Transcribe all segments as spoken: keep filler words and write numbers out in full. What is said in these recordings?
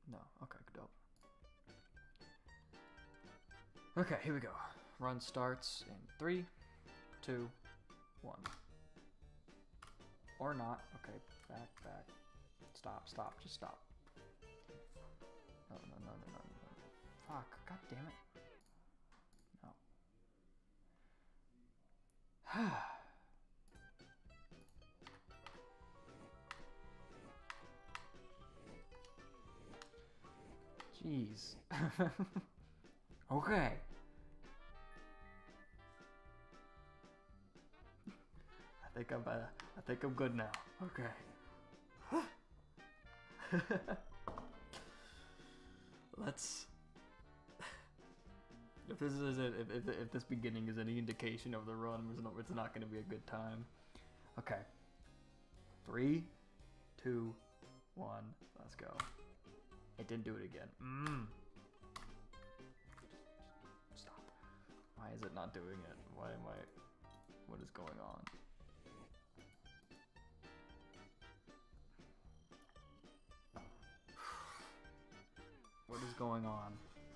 No. Okay, dope. Okay, here we go. Run starts in three, two, one. Or not. Okay, back, back. Stop, stop, just stop. No, no, no, no, no, no. Fuck, god damn it. No. Jeez. Okay. I think I'm uh, I think I'm good now. Okay. Let's. If this is it, if, if if this beginning is any indication of the run, it's not, it's not going to be a good time. Okay. Three, two, one. Let's go. It didn't do it again. Mmm. Stop. Why is it not doing it? Why am I... What is going on? What is going on?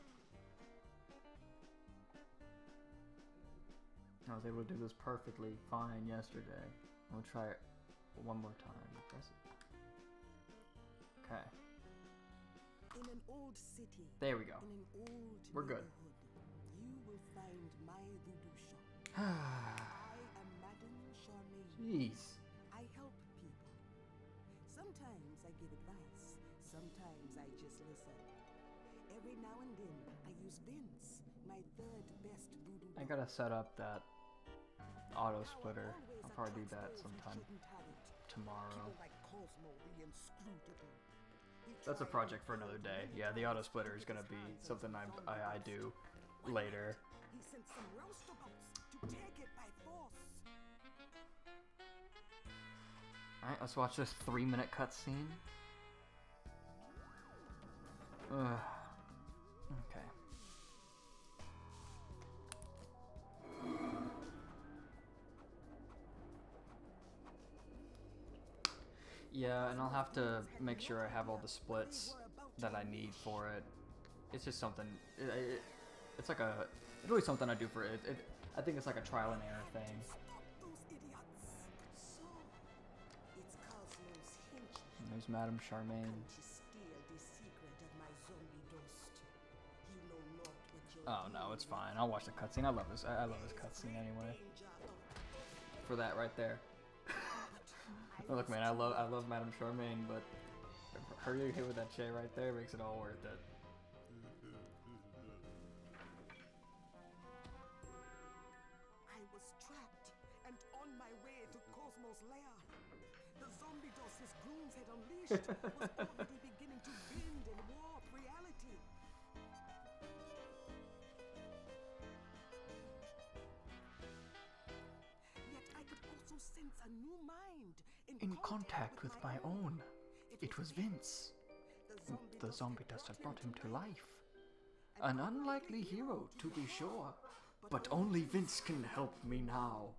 I was able to do this perfectly fine yesterday. We'll try it one more time. Press it. Okay. In an old city, there we go. In an old We're good. You will find my voodoo shop. I am Madame Charmaine. Jeez. I help people. Sometimes I give advice. Sometimes I just listen. Every now and then I use Vince, my third best voodoo. I gotta set up that auto splitter. I'll probably do that sometime tomorrow. That's a project for another day. Yeah, the auto splitter is gonna be something I I, I do later. He sent some roustabouts to take it by force. Alright, let's watch this three minute cutscene. Ugh. Okay. Yeah, and I'll have to make sure I have all the splits that I need for it. It's just something. It, it, it's like a. It's really something I do for it. it. I think it's like a trial and error thing. And there's Madame Charmaine. Oh no, it's fine. I'll watch the cutscene. I love this. I love this cutscene anyway. For that right there. Look, man, I love I love Madame Charmaine, but her getting hit with that Che right there makes it all worth it. I was trapped and on my way to Cosmo's lair. The zombie dust his goons had unleashed was already beginning to bend and warp reality. Yet I could also sense a new mind in, in contact with my own. It was Vince. The zombie dust had brought him to life. An unlikely hero, to be sure, but only Vince can help me now.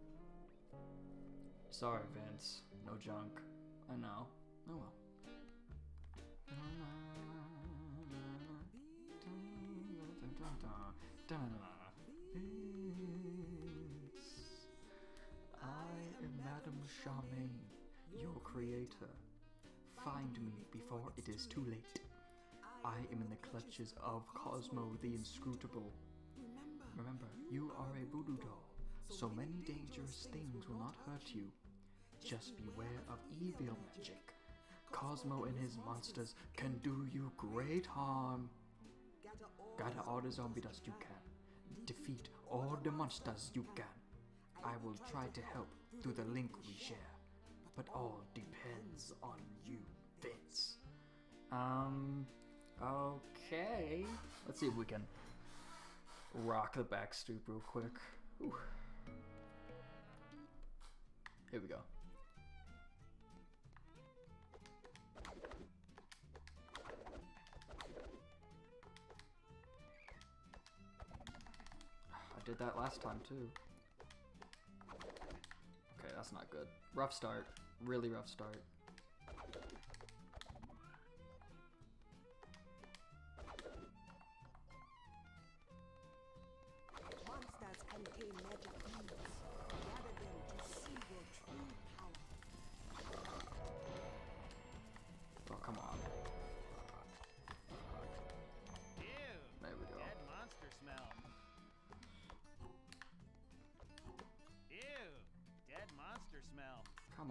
Sorry, Vince. No junk. I know. Oh well. Vince. I am Madame Charmaine, your creator. Find me before it is too late. I am in the clutches of Cosmo the Inscrutable. Remember, you are a voodoo doll, so many dangerous things will not hurt you. Just beware of evil magic. Cosmo and his monsters can do you great harm. Gather all the zombie dust you can. Defeat all the monsters you can. I will try to help through the link we share. But all depends on you, Vince. Um, okay. Let's see if we can rock the back stoop real quick. Ooh. Here we go. I did that last time too. Okay, that's not good. Rough start. Really rough start.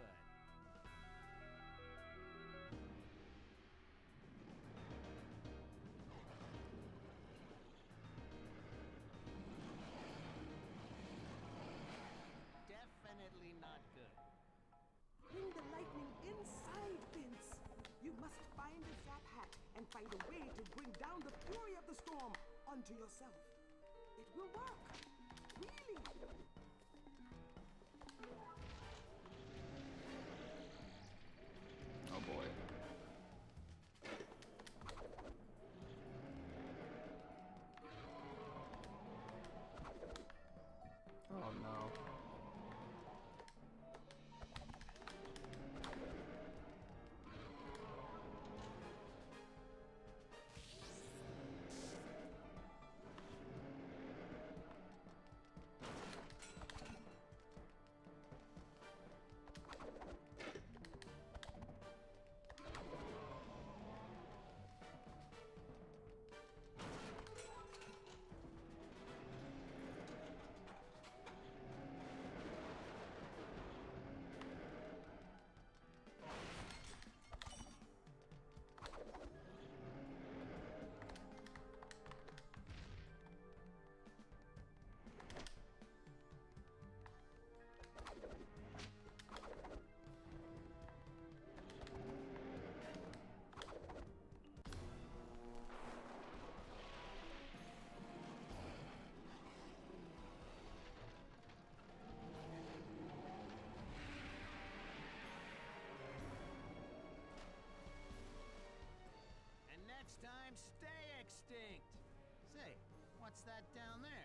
good. Definitely not good. Bring the lightning inside, Vince. You must find a zap hat and find a way to bring down the fury of the storm onto yourself. It will work. Really. Oh boy. Oh no. And next time, stay extinct. Say, what's that down there?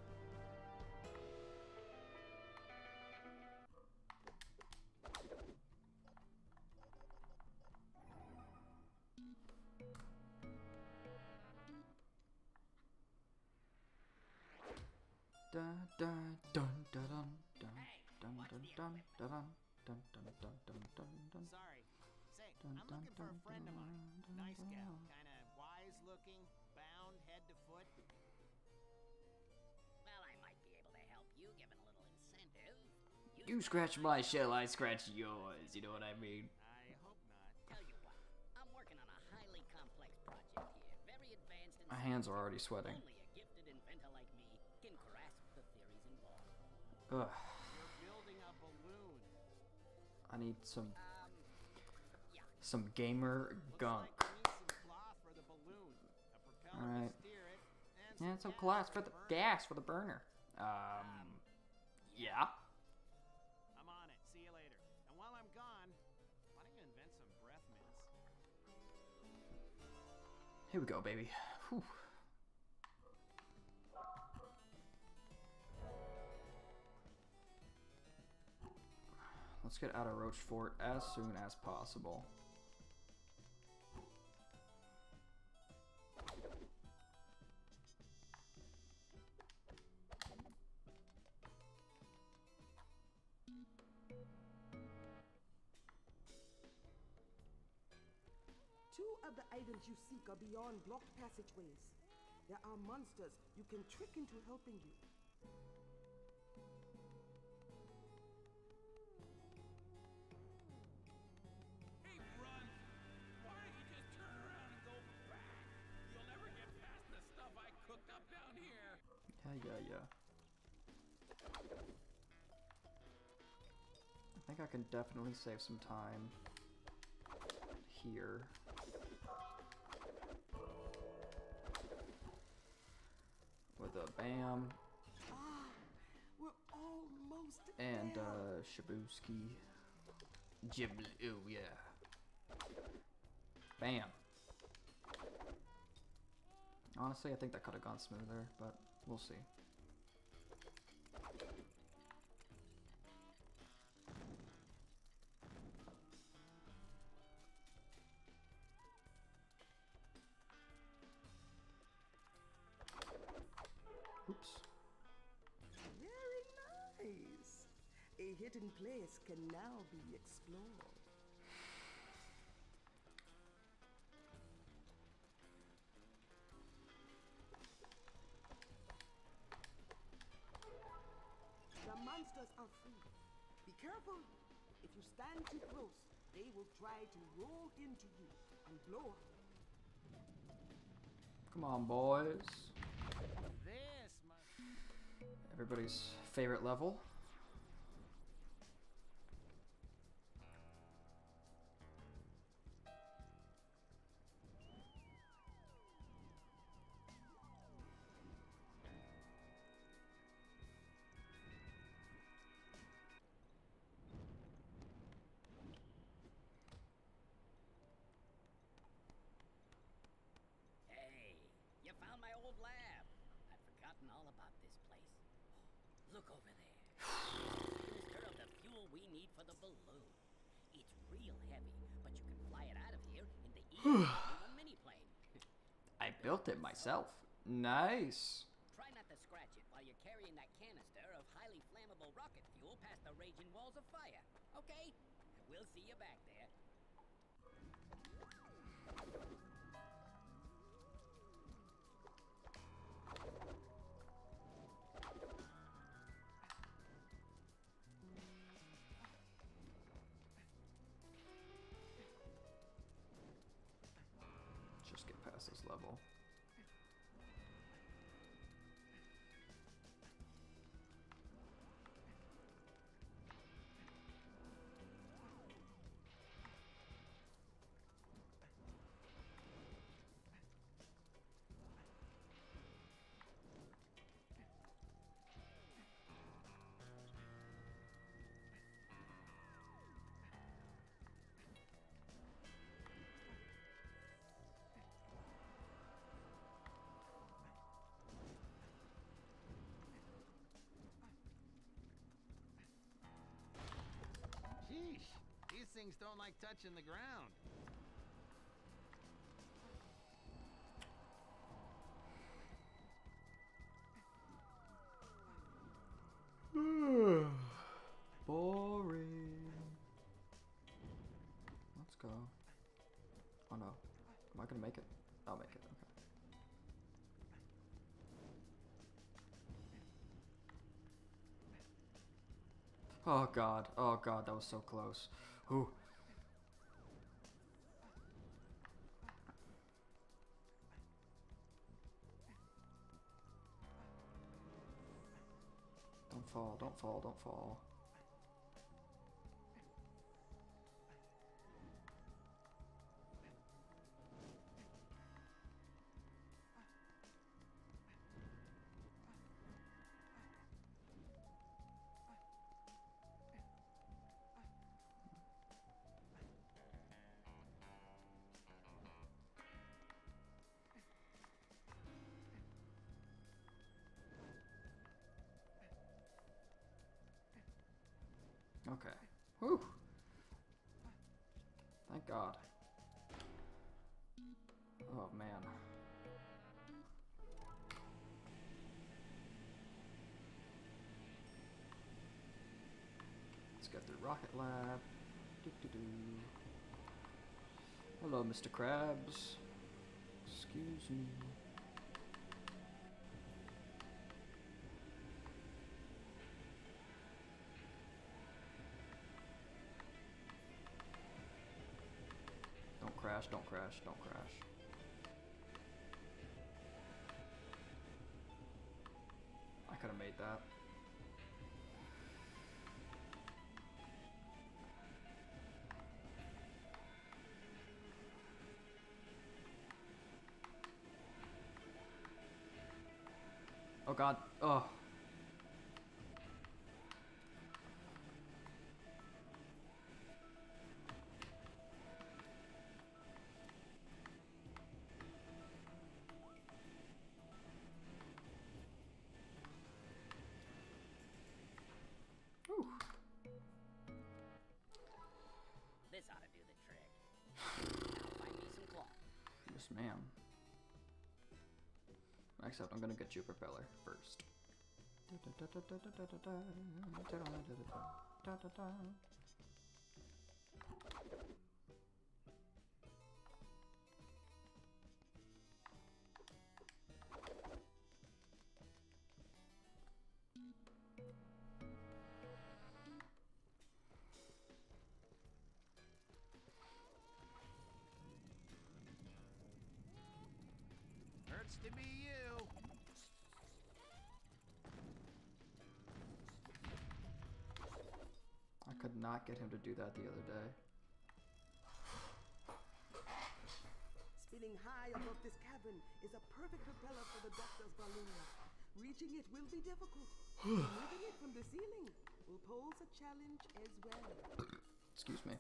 Dun dun dun dun dun dun dun dun dun dun dun dun dun dun dun. Sorry. Say, Dun, I'm dun, looking for a dun, friend of mine. dun, Nice dun, gal. dun. Kinda wise-looking, bound head to foot. Well, I might be able to help you, given a little incentive. You scratch my shell, I scratch yours. You know what I mean? I hope not. Tell you what, I'm working on a highly complex project here. Very advanced and My hands are already sweating. only a gifted inventor like me can grasp the theories involved. Ugh. You're building a balloon. I need some Um, yeah. some gamer Looks gunk. like we need some cloth for the balloon. A propeller Alright. to steer it. And Yeah, some some gas glass for the the burner. gas for the burner. Um, yeah. I'm on it. See you later. And while I'm gone, why don't you invent some breath mints? Here we go, baby. Whew. Let's get out of Rochefort as soon as possible. Two of the items you seek are beyond blocked passageways. There are monsters you can trick into helping you. Hey, run! Why don't you just turn around and go back? You'll never get past the stuff I cooked up down here. Yeah, yeah, yeah. I think I can definitely save some time here. With a bam Ah, we're almost and there. uh Shabuski. Gibble, ooh yeah. Bam. Honestly, I think that could have gone smoother, but we'll see. Oops. Very nice. A hidden place can now be explored. The monsters are free. Be careful. If you stand too close, they will try to roll into you and blow up. Come on, boys. This must... Everybody's favorite level. Hey, you found my old lab. I'd forgotten all about this place. Look over there. Canister of the fuel we need for the balloon. It's real heavy, but you can fly it out of here in the easy a mini plane. I built it myself. Nice. Try not to scratch it while you're carrying that canister of highly flammable rocket fuel past the raging walls of fire. Okay? We'll see you back there. Just get past this level. Sheesh, these things don't like touching the ground. Boring. Let's go. Oh no. Am I gonna make it? I'll make it, okay. Oh god, oh god, that was so close. Ooh. Don't fall, don't fall, don't fall. Okay. Whew. Thank God. Oh man. Let's get through Rocket Lab. Doo -doo -doo. Hello, Mister Krabs. Excuse me. Don't crash, don't crash, don't crash. I could have made that. Oh god. Oh. Whew. This ought to do the trick. Now find me some cloth. Yes, ma'am. Except I'm gonna get you a propeller first. Hurts to be you. I could not get him to do that the other day. Spinning high above this cabin is a perfect propeller for the doctor's balloon. Reaching it will be difficult. Moving it from the ceiling will pose a challenge as well. Excuse me.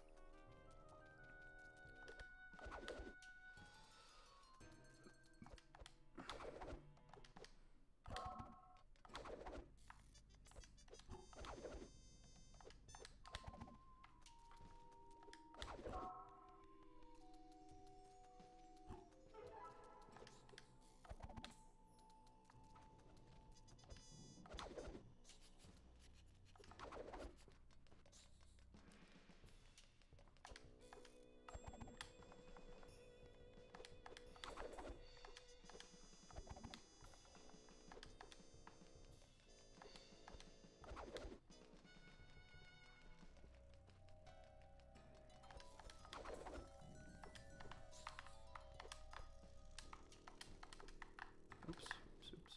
Oops, oops, oops.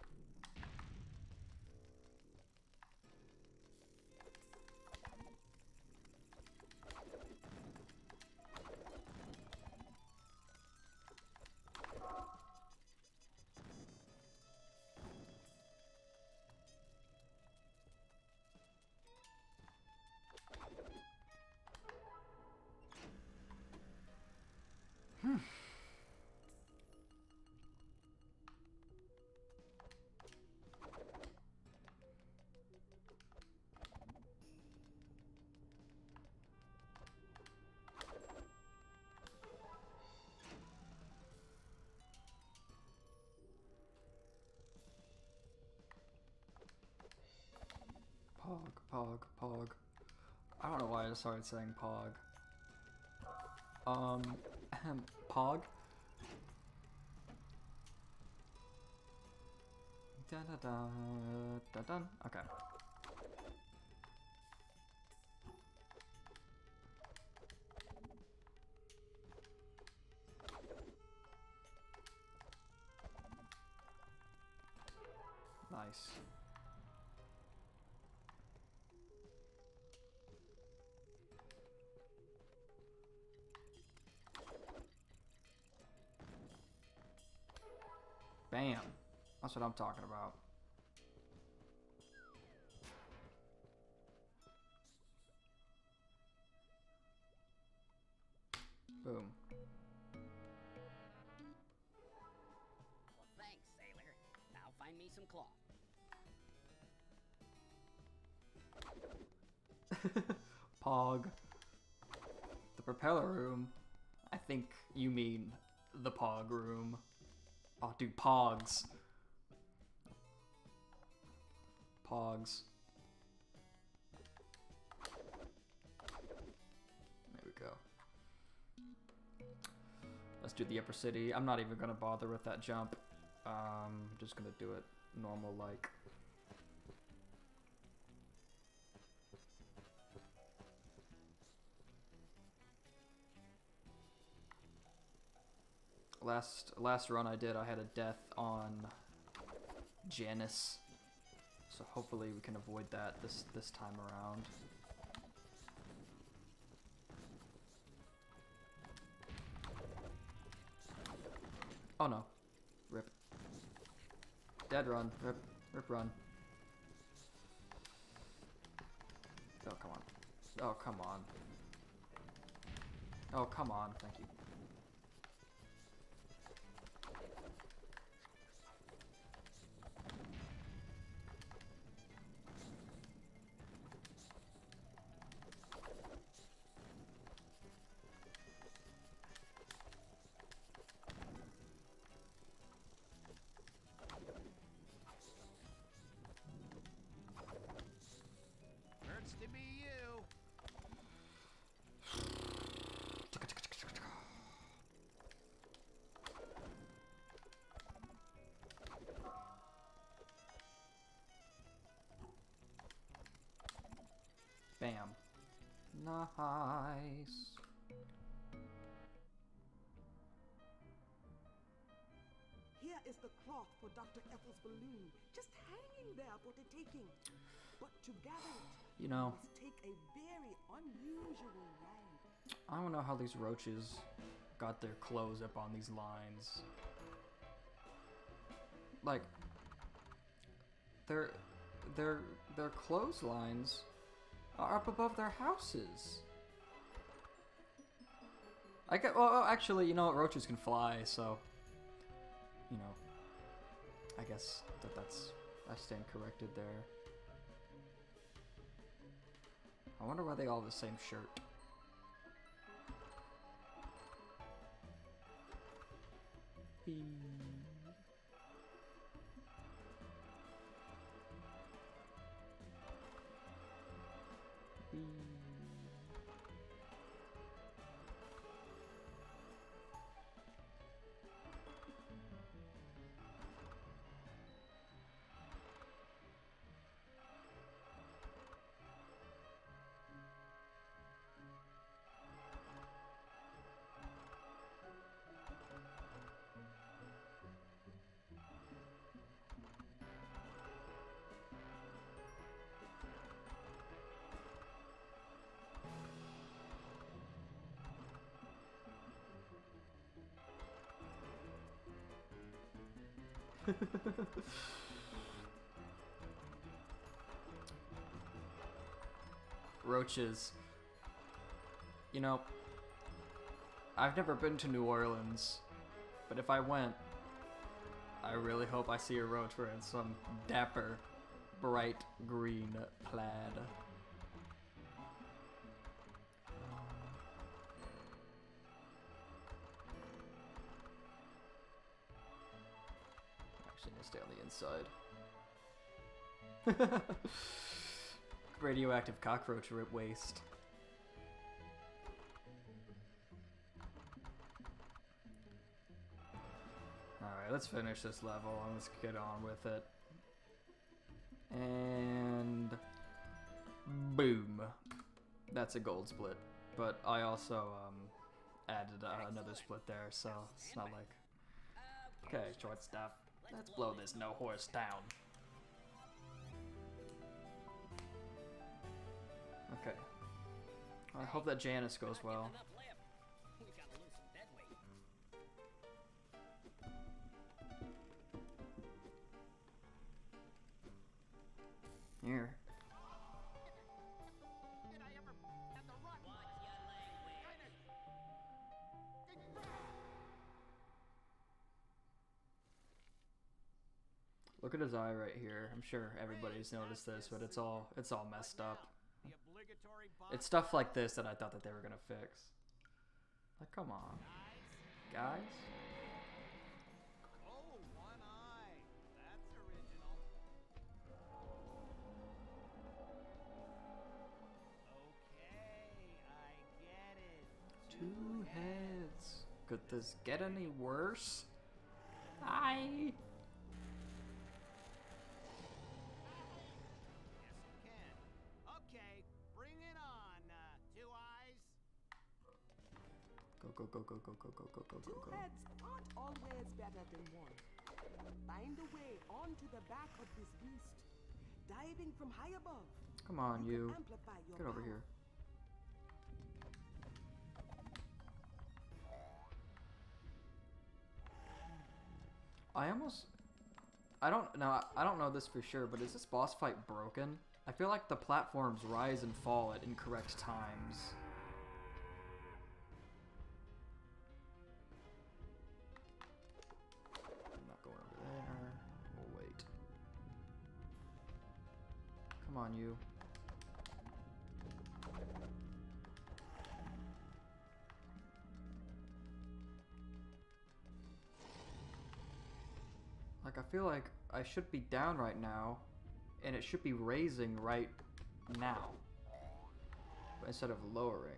Hmm. Pog, pog, pog. I don't know why I just started saying pog. Um, ahem, pog? Da da da da dun. Okay. Nice. Bam. That's what I'm talking about. Boom. Well, thanks, sailor. Now find me some cloth. Pog. The propeller room. I think you mean the pog room. Oh, dude, pogs. Pogs. There we go. Let's do the upper city. I'm not even gonna bother with that jump. Um, just gonna do it normal like. Last last run I did, I had a death on Janice, so hopefully we can avoid that this this time around. Oh no, rip. Dead run, rip, rip run. Oh come on, oh come on, oh come on, thank you. Hurts to be you. Bam. Nice. is the cloth for Doctor Ethel's balloon, just hanging there for the taking. But to gather it, You know, must take a very unusual ride. I don't know how these roaches got their clothes up on these lines. Like, their their their clotheslines are up above their houses. I get well. Actually, you know what? Roaches can fly, so you know. I guess that that's I stand corrected there. I wonder why they all have the same shirt. Whee. Whee. Roaches. You know, I've never been to New Orleans, but if I went, I really hope I see a roach wearing some dapper, bright green plaid. Actually, I'm gonna stay on the inside. Radioactive cockroach waste. Alright, let's finish this level and let's get on with it. And boom. That's a gold split. But I also um, added uh, another split there, so it's not like... Okay, short stuff. Let's blow this no horse down. Okay. I hope that Janice goes well. Here. Look at his eye right here. I'm sure everybody's noticed this, but it's all it's all messed up. It's stuff like this that I thought that they were gonna fix. Like, come on, guys. Oh, one eye. That's original. Okay, I get it. Two heads. Could this get any worse? Hi. Yes, it can. Okay, bring it on, uh, Two Eyes. Go go go go go go go go go go Two go. heads aren't always better than one. Find a way onto the back of this beast, diving from high above. Come on, You you. can amplify your Get over power. here. I almost... I don't know. I don't know this for sure, but is this boss fight broken? I feel like the platforms rise and fall at incorrect times. I'm not going over there. We'll wait. Come on, you. Like, I feel like I should be down right now, and it should be raising right now, instead of lowering.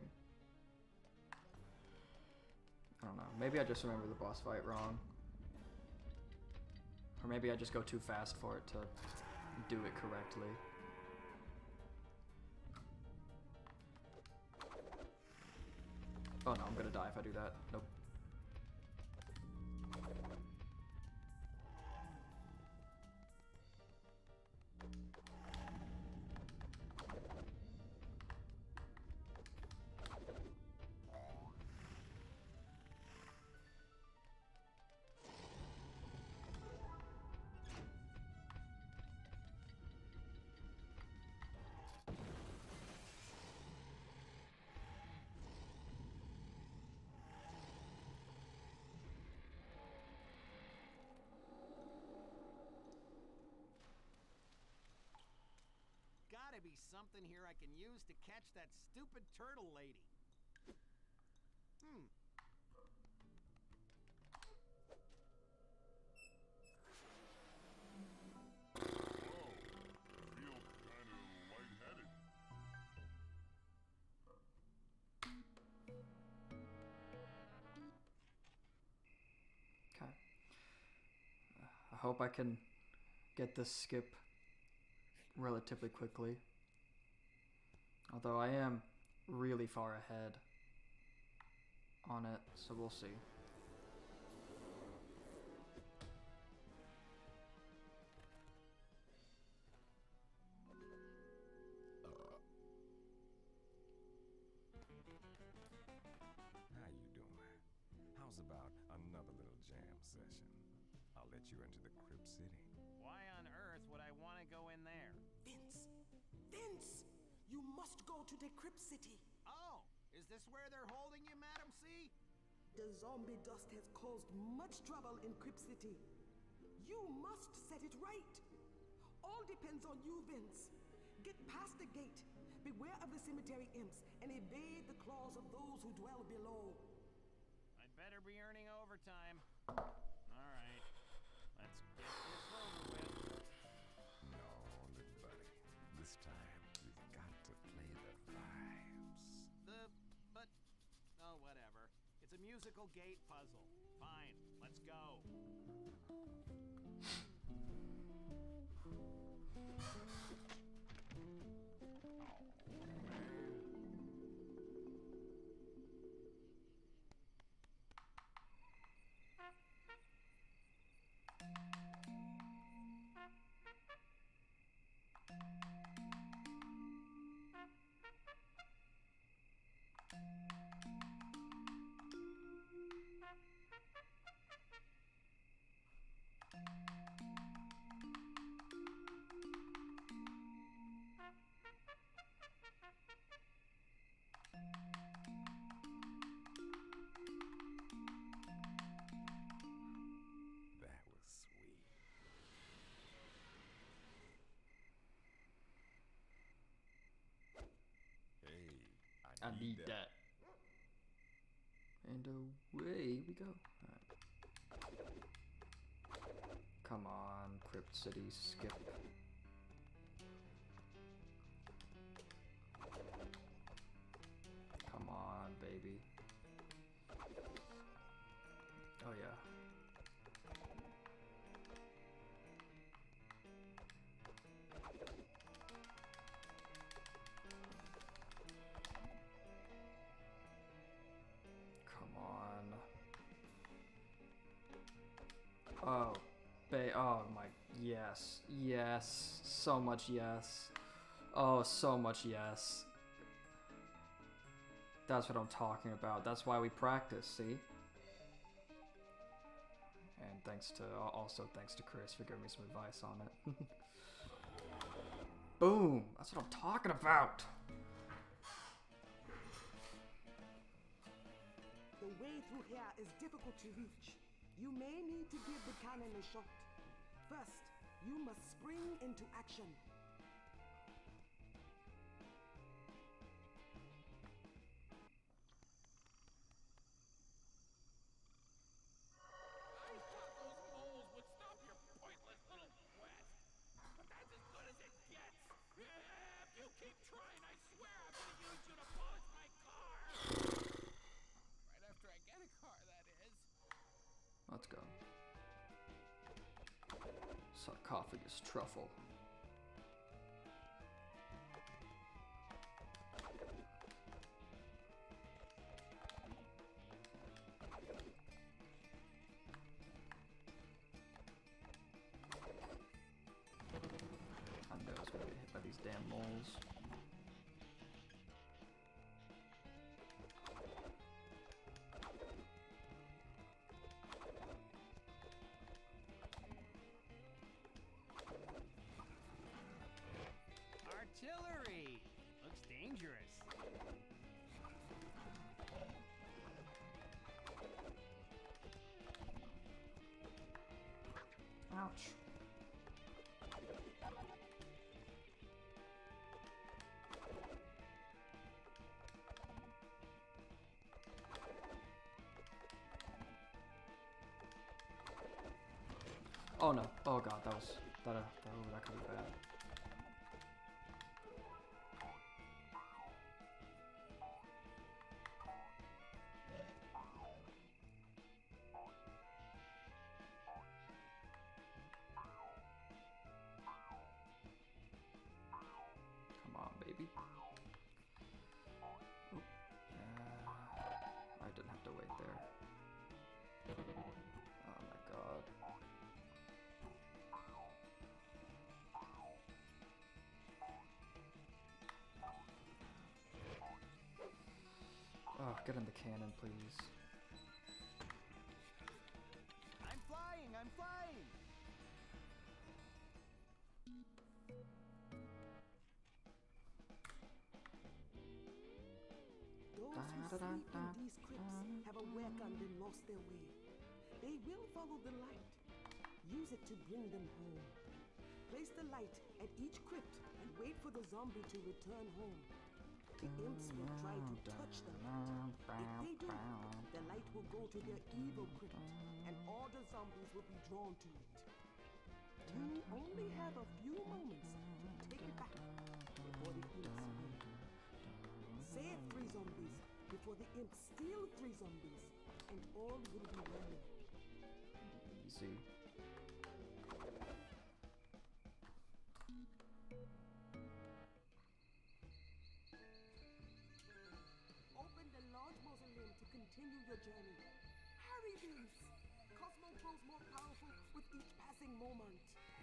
I don't know. Maybe I just remember the boss fight wrong. Or maybe I just go too fast for it to do it correctly. Oh no, I'm gonna die if I do that. Nope. be something here I can use to catch that stupid turtle lady. Hmm. Okay. I hope I can get this skip relatively quickly. Although I am really far ahead on it, so we'll see. How you doing? How's about another little jam session? I'll let you into the Crypt City. Why on earth would I want to go in there? Vince! Vince! You must go to the Crypt City. Oh, is this where they're holding you, Madam C? The zombie dust has caused much trouble in Crypt City. You must set it right. All depends on you, Vince. Get past the gate, beware of the cemetery imps, and evade the claws of those who dwell below. I'd better be earning overtime. All right, let's get this over with. No, little buddy. This time, you've got to play the vibes. The, but, oh, whatever. It's a musical gate puzzle. Fine, let's go. That was sweet. Hey, I I need, need that. that. And away we go. Alright. Come on, Crypt City, skip. Come on, baby. Oh yeah. Come on. Oh, ba- oh my, yes, yes, so much yes. Oh, so much yes. That's what I'm talking about. That's why we practice, see? And thanks to, also thanks to Chris for giving me some advice on it. Boom! That's what I'm talking about! The way through here is difficult to reach. You may need to give the cannon a shot. First, you must spring into action. I thought those moles would stop your pointless little quest. But that's as good as it gets. If you keep trying, I swear I'm gonna use you to polish my car. Right after I get a car, that is. Let's go. Sarcophagus truffle. I know it's gonna get hit by these damn moles. Artillery! Looks dangerous. Ouch. Oh no. Oh god, that was that. Uh, that, oh, that could be bad. Come on, baby. Oh, uh, I didn't have to wait there. Oh my god. Oh, get in the cannon, please. I'm flying, I'm flying! Those who sleep in these crypts have awakened and lost their way. They will follow the light. Use it to bring them home. Place the light at each crypt and wait for the zombie to return home. The imps will try to touch the light. If they do, the light will go to their evil crypt, and all the zombies will be drawn to it. You only have a few moments to take it back before the imps win. Save three zombies before the imps steal three zombies, and all will be well. Easy. Open the large mausoleum to continue your journey. Hurry, beast! Cosmo grows more powerful with each passing moment.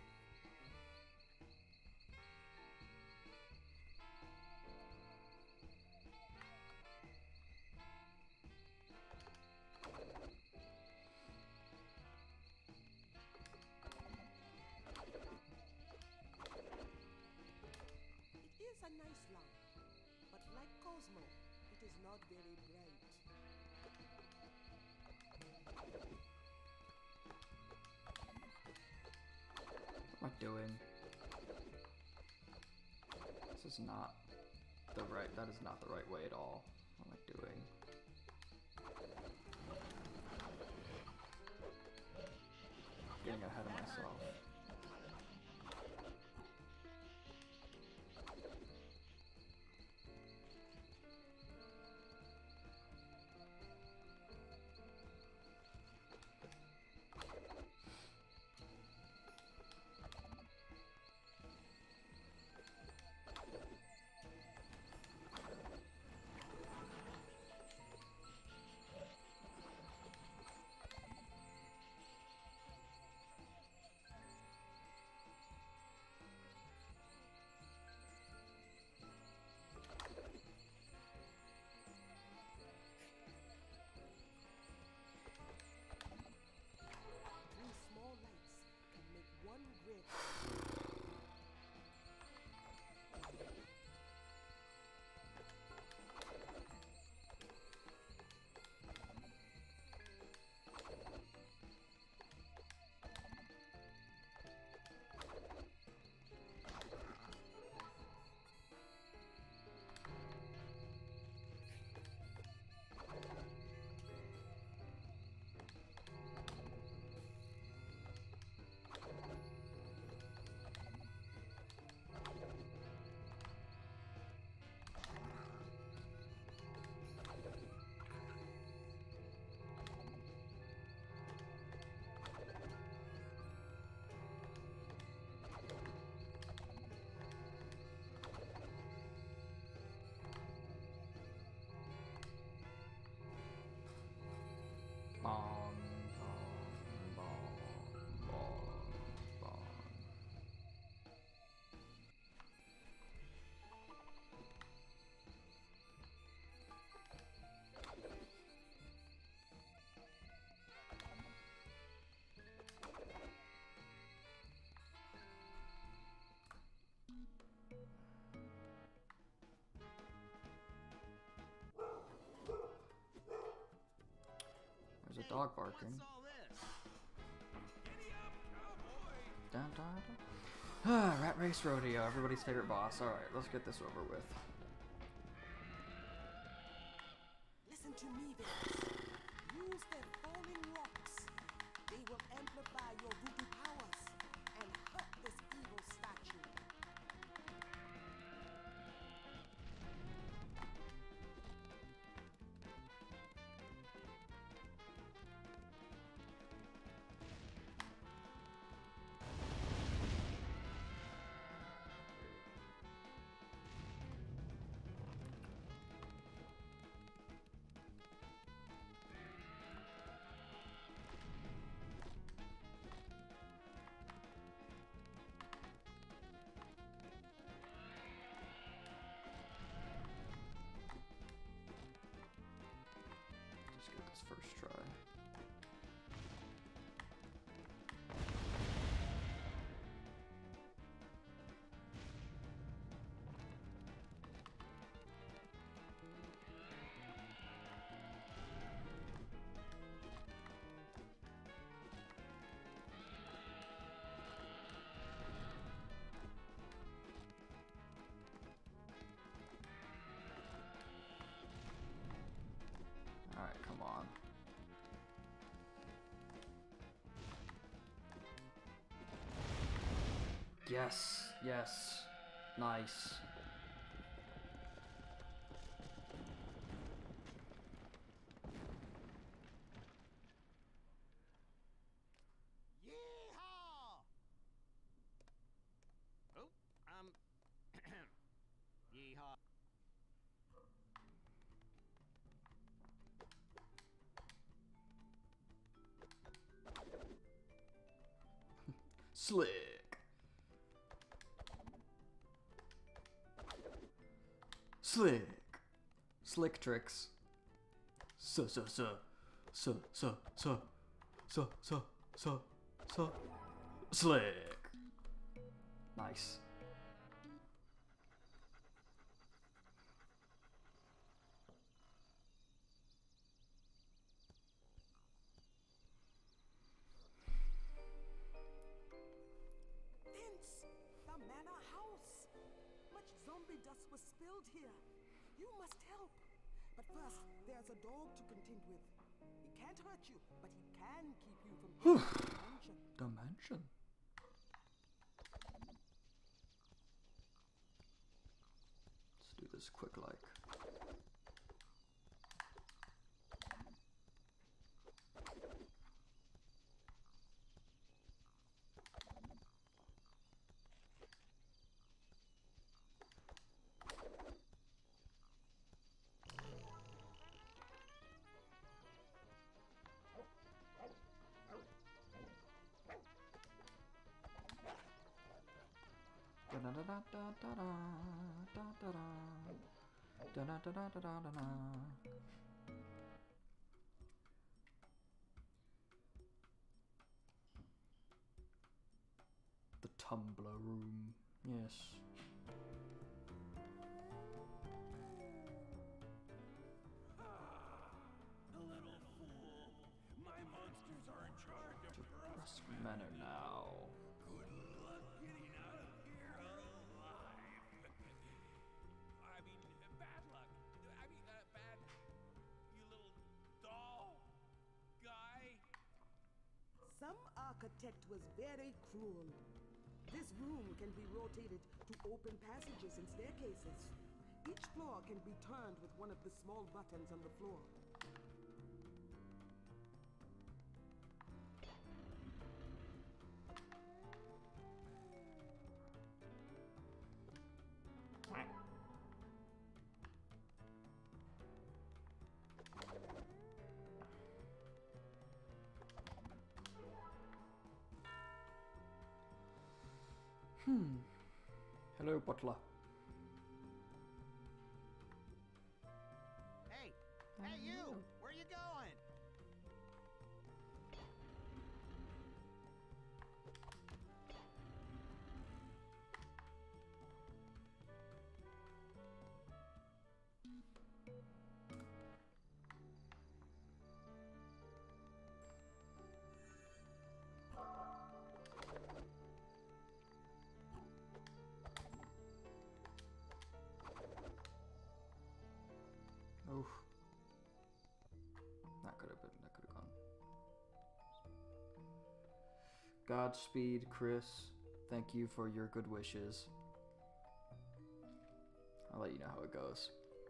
It is a nice lamp, but like Cosmo, it is not very bright. What am I doing? This is not the right, that is not the right way at all. What am I doing? Getting ahead of myself. Three small lights can make one great. Bong, bong, bong, bong, bong. There's a dog barking. What's all this? Dun, dun, dun. Ah, Rat Race Rodeo, everybody's favorite boss. Alright, let's get this over with. Listen to me, Vegas. Use their falling rocks. They will amplify your voodoo powers. Yes, yes. Nice. Yeehaw! Oh, um, yeehaw. Slick. Slick. Slick tricks. So so so so so so so so so so slick. Nice. Vince, the manor house. Much zombie dust was spilled here. You must help. But first, there's a dog to contend with. He can't hurt you, but he can keep you from getting to the mansion. Dimension. Let's do this quick like. Da da da da da da da da da da da da da da da. The tumbler room. Yes. The little fool. My monsters are in charge of Rusk Manor now. Good luck getting out of here alive. I mean, bad luck. I mean, uh, bad. You little doll guy. Some architect was very cruel. This room can be rotated to open passages and staircases. Each floor can be turned with one of the small buttons on the floor. Hmm. Hello, butler. Hey, hey you! Where you going? Oof. That could have been, that could have gone. Godspeed, Chris. Thank you for your good wishes. I'll let you know how it goes.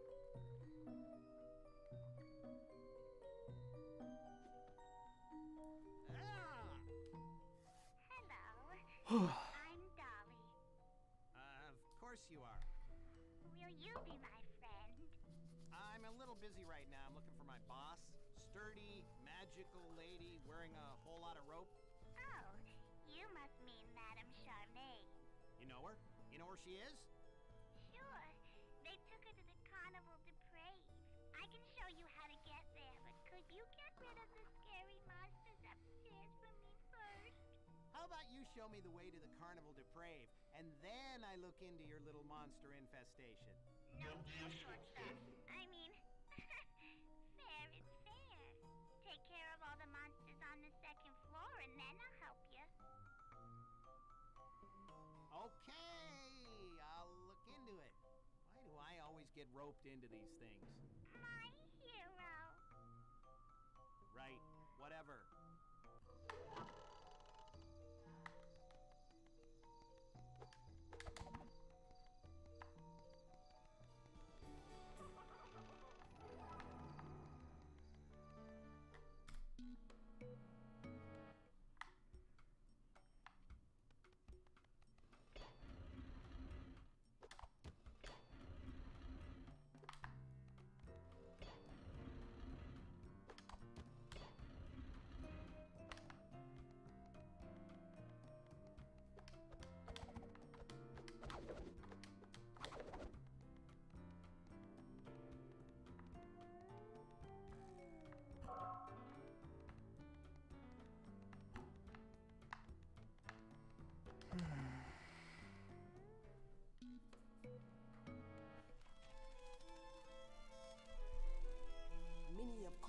Hello, I'm Dolly. Uh, of course you are. Will you be my friend? I'm a little busy right now. I'm looking for my boss. Sturdy, magical lady wearing a whole lot of rope. Oh, you must mean Madame Charmaine. You know her? You know where she is? Sure, they took her to the Carnival de Prave. I can show you how to get there, but could you get rid of the scary monsters upstairs for me first? How about you show me the way to the Carnival de Prave, and then I look into your little monster infestation? No deal, short stuff. I mean, fair is fair. Take care of all the monsters on the second floor, and then I'll help you. Okay, I'll look into it. Why do I always get roped into these things? My hero. Right, whatever.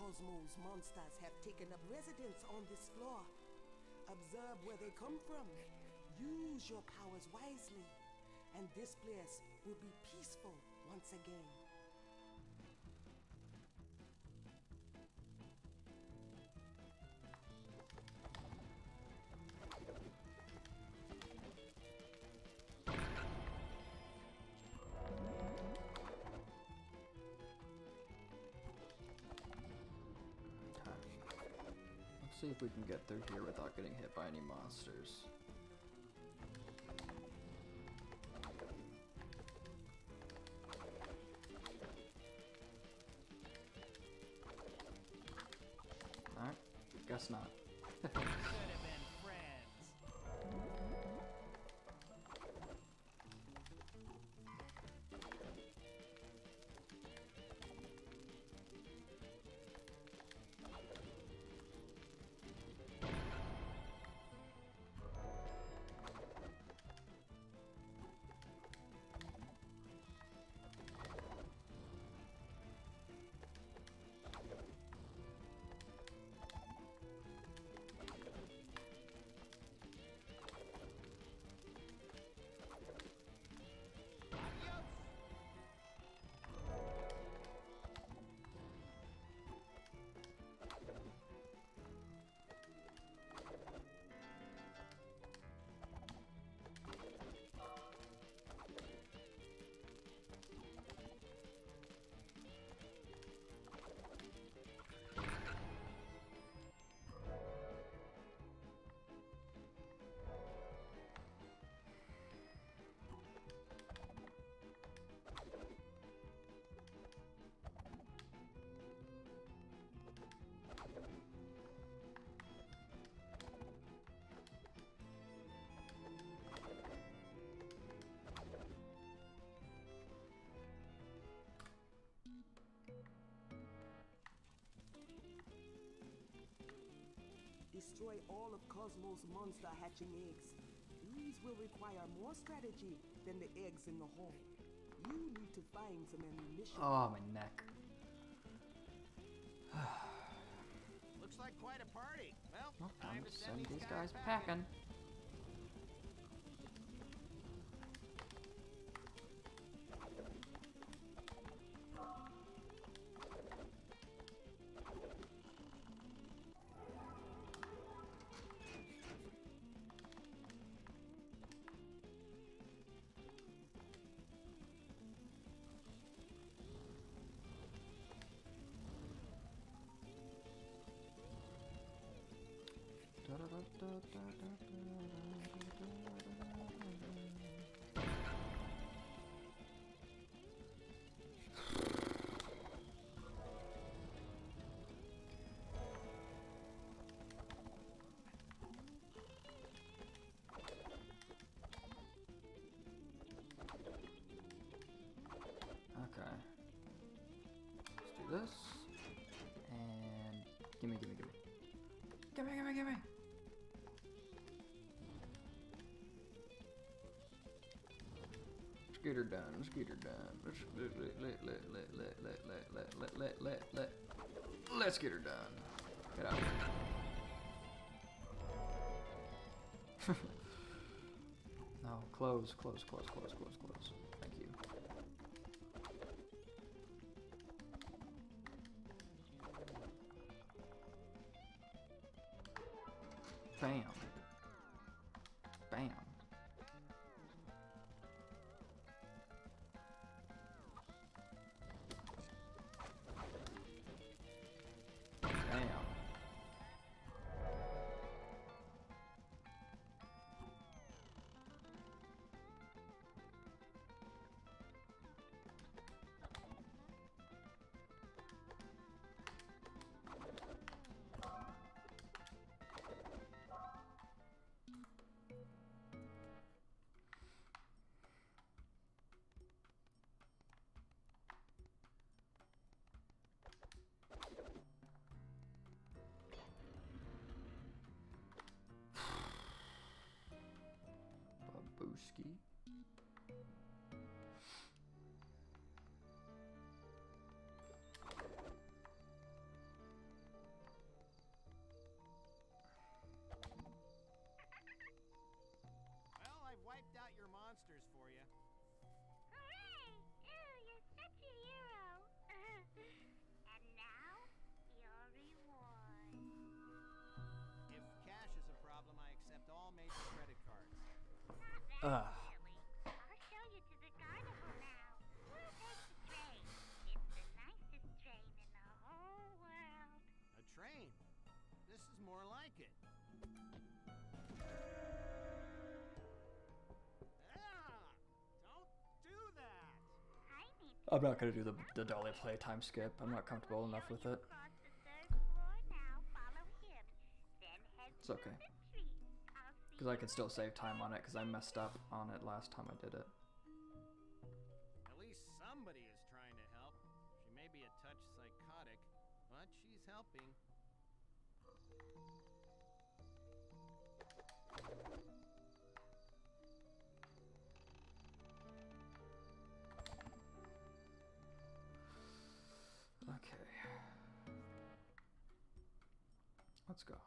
cosmos monsters have taken up residence on this floor. Observe where they come from. Use your powers wisely, and this place will be peaceful once again. Let's see if we can get through here without getting hit by any monsters. Alright, guess not. Could have been friends. Destroy all of Cosmos' monster hatching eggs. These will require more strategy than the eggs in the hole. You need to find some ammunition. Oh, my neck. Looks like quite a party. Well, Well, time time to to send send these these guys guys packing. packing. Okay. Let's do this. And gimme, gimme, gimme. Gimme, gimme, gimme. Let's get her done. Let's get her done. Let's let let let let let let let let let let let let's get her done. Get out of here. No, close, close, close, close, close, close. Thank you. Bam. Bam. Bam. Ugh. I'll show you to the carnival now. We'll take the train. It's the nicest train in the whole world. A train? This is more like it. Ah! Don't do that! I need I'm not gonna do the the dolly playtime skip. I'm not comfortable enough with it. cross the third floor now. Follow him. Then head It's to okay. the tree. I'll see Because I can still save time on it, because I messed up on it last time I did it. At least somebody is trying to help. She may be a touch psychotic, but she's helping. Okay. Let's go.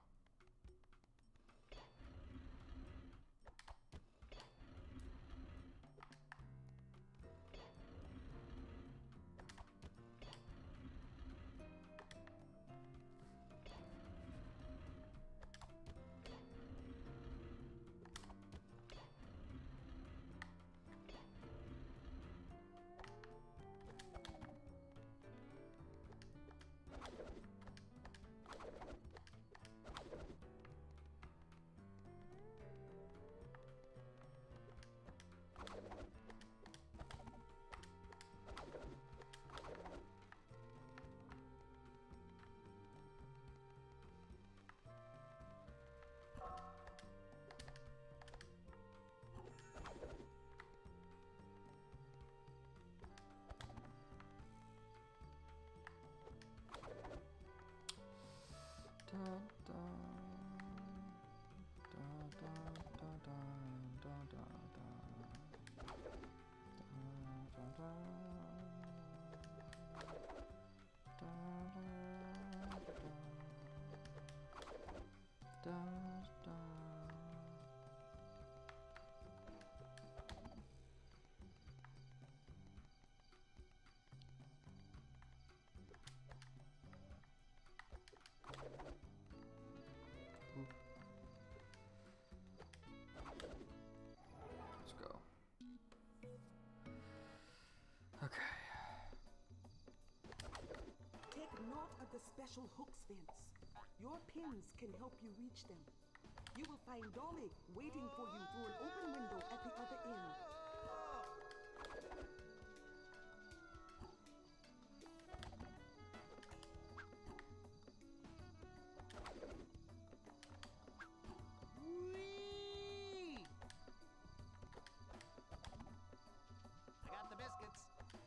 Da, da, da, da, da, da, da, da, da. Da, da, da. Da, da, da. Da, da. Let's go. Okay. Take note of the special hooks, Vince. Your pins can help you reach them. You will find Dolly waiting for you through an open window at the other end. Whee! I got the biscuits.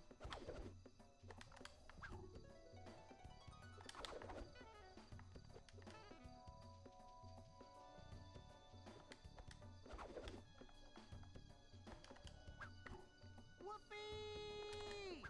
Whoopee!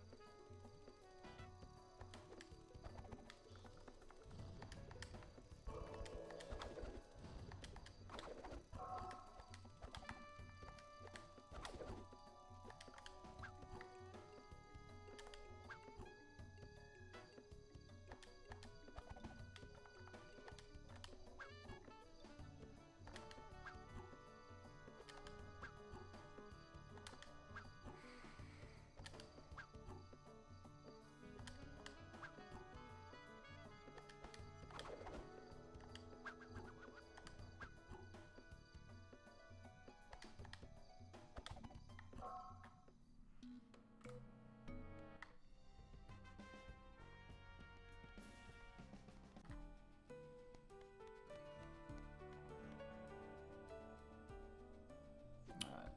Alright.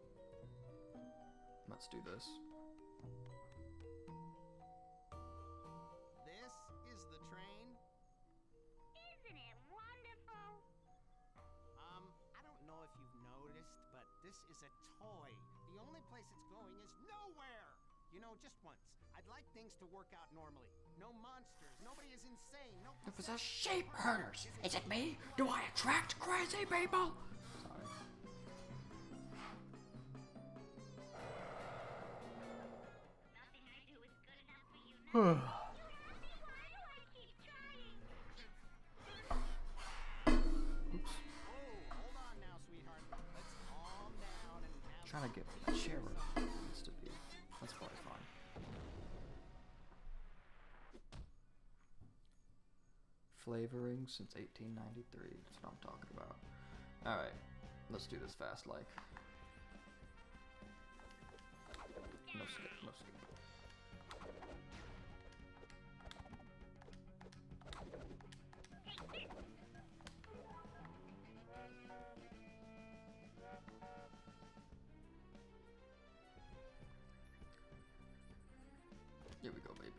Let's do this. This is the train. Isn't it wonderful? Um, I don't know if you've noticed, but this is a toy. The only place it's going is nowhere. You know, just once. I'd like things to work out normally. No monsters. Nobody is insane. No. It was a sheep herders. Is it me? Do I attract crazy people? Sorry. Nothing I do is good enough for you now. Why do I keep trying? Oh, hold on now, sweetheart. Let's calm down. flavoring since eighteen ninety-three. That's what I'm talking about. Alright, let's do this fast like. No skip, no skip. Here we go, baby.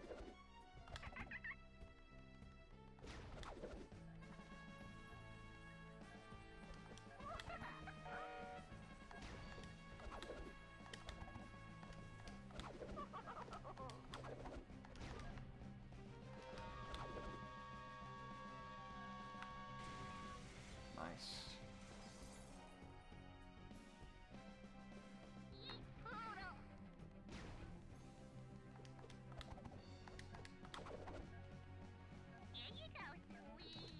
Nice. Here you go, sweetie.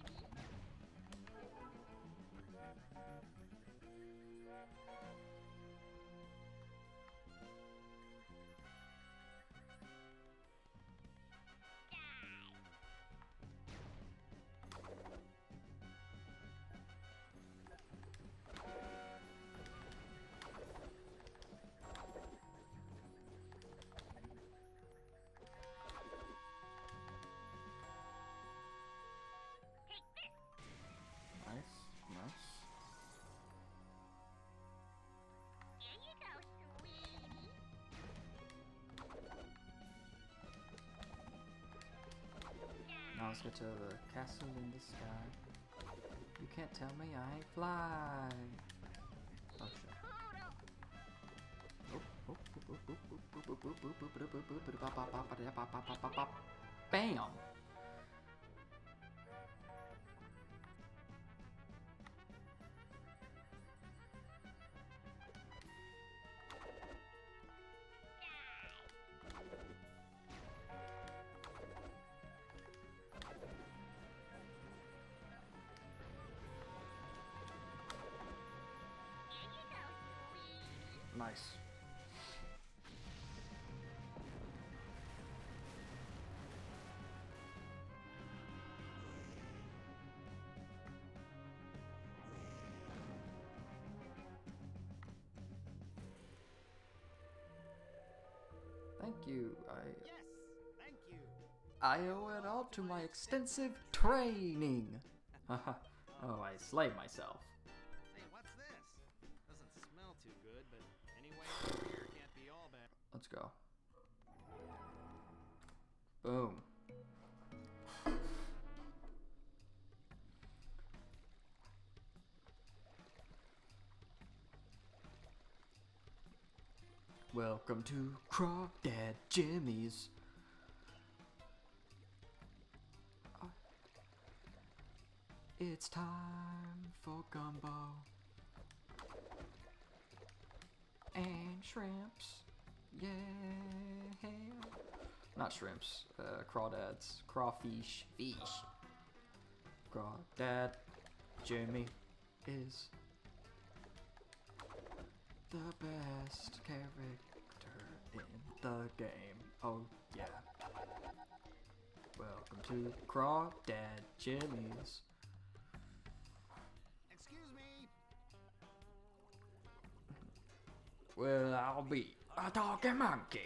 Nice, nice. Here you go, sweetie. Now let's get to the castle in the sky. You can't tell me I ain't fly. Oh shit. Bam! Nice. Thank you. I Yes, thank you. I owe it all to my extensive training. Haha. Oh, I slayed myself. Hey, what's this? Doesn't smell too good, but anyway, over here can't be all bad. Let's go. Boom. Welcome to Crawdad Jimmy's. Uh, It's time for gumbo and shrimps. Yeah. Not shrimps, uh, crawdads. Crawfish. Fish. Crawdad Jimmy is the best character in the game. Oh, yeah. Welcome to Crawdad Jimmy's. Excuse me. Well, I'll be a talking monkey.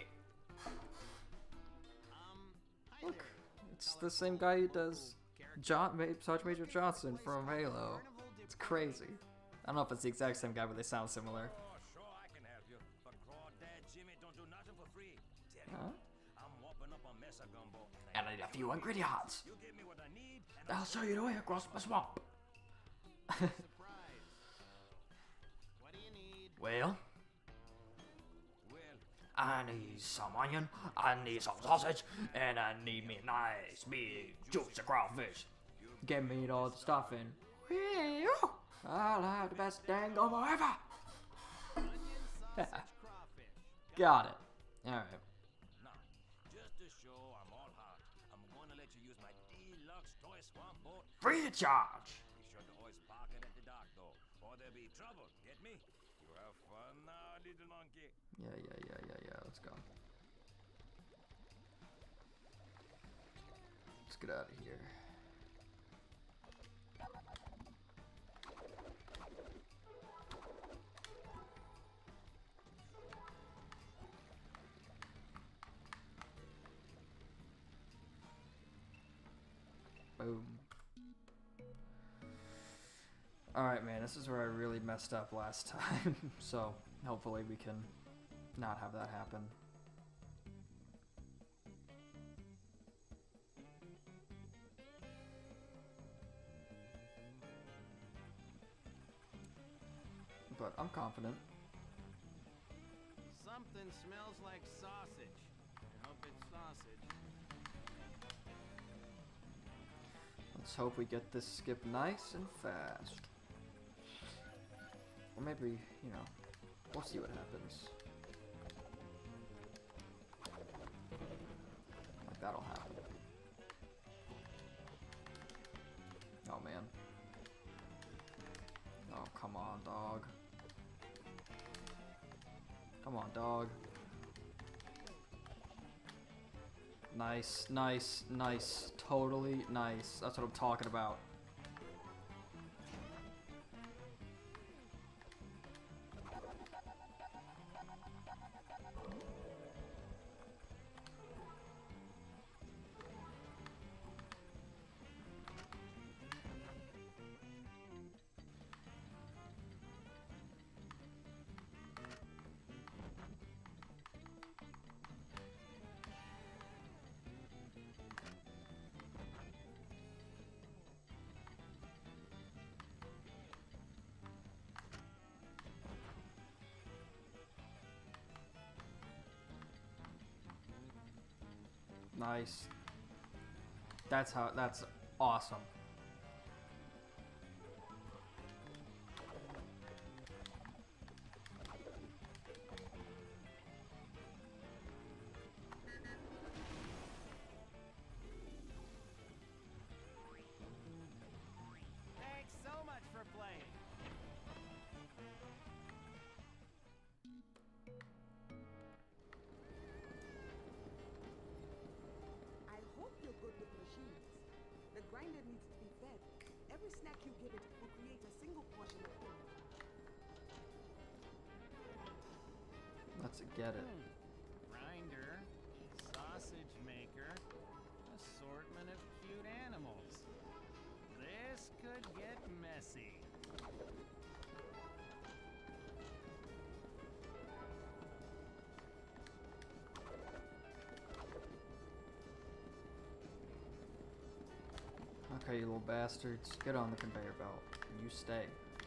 Um, hi Look, there. it's the same guy who does John, Ma- Sergeant Major Johnson from Halo. It's crazy. I don't know if it's the exact same guy, but they sound similar. Oh, sure, I can help you. But Crawdad Jimmy don't do nothing for free. Tell you Huh? what, I'm whopping up a mess of gumbo. And I need a few ingredients. You give me what I need, and I'll show you the way across my swamp. Surprise. What do you need? Well, well, I need some onion, I need some sausage, and I need me a nice big juicy crawfish. Give me all the stuffing. Well, I'll have the best dang gumbo ever. Onion, sausage, crawfish. Got it. Alright. now, just to show I'm all heart, I'm going to let you use my deluxe toy swamp boat. Free of charge. Be sure to always park it at the dock, though, or there'll be trouble. Get me? You have fun now, little monkey. Yeah, yeah, yeah, yeah, yeah. Let's go. Let's get out of here. Boom. Alright, man, this is where I really messed up last time. So, hopefully we can not have that happen. But I'm confident. Something smells like sausage. I hope it's sausage. Let's hope we get this skip nice and fast. Or maybe, you know, we'll see what happens. Like, that'll happen. Oh, man. Oh, come on, dog. Come on, dog. Nice, nice, nice. Totally nice. That's what I'm talking about. Nice. That's how, that's awesome. Thanks so much for playing. I hope you're good with machines. The grinder needs to be fed. Every snack you give it will create a single portion of food. Let's get it. Hmm. Grinder, sausage maker, assortment of cute animals. This could get messy. Okay, you little bastards. Get on the conveyor belt. You stay.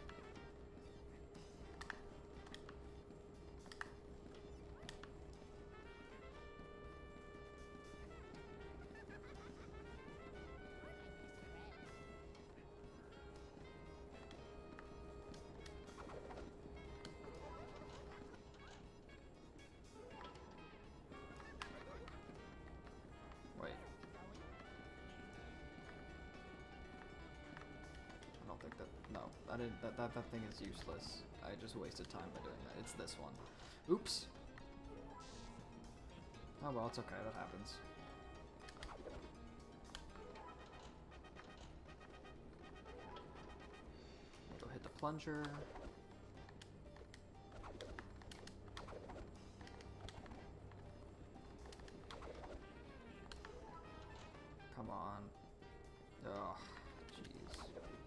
Wait. I don't think that, no, I didn't, that, that, that thing is useless. I just wasted time by doing that. It's this one. Oops. Oh well, it's okay, that happens. Go hit the plunger. Come on. Ugh, jeez.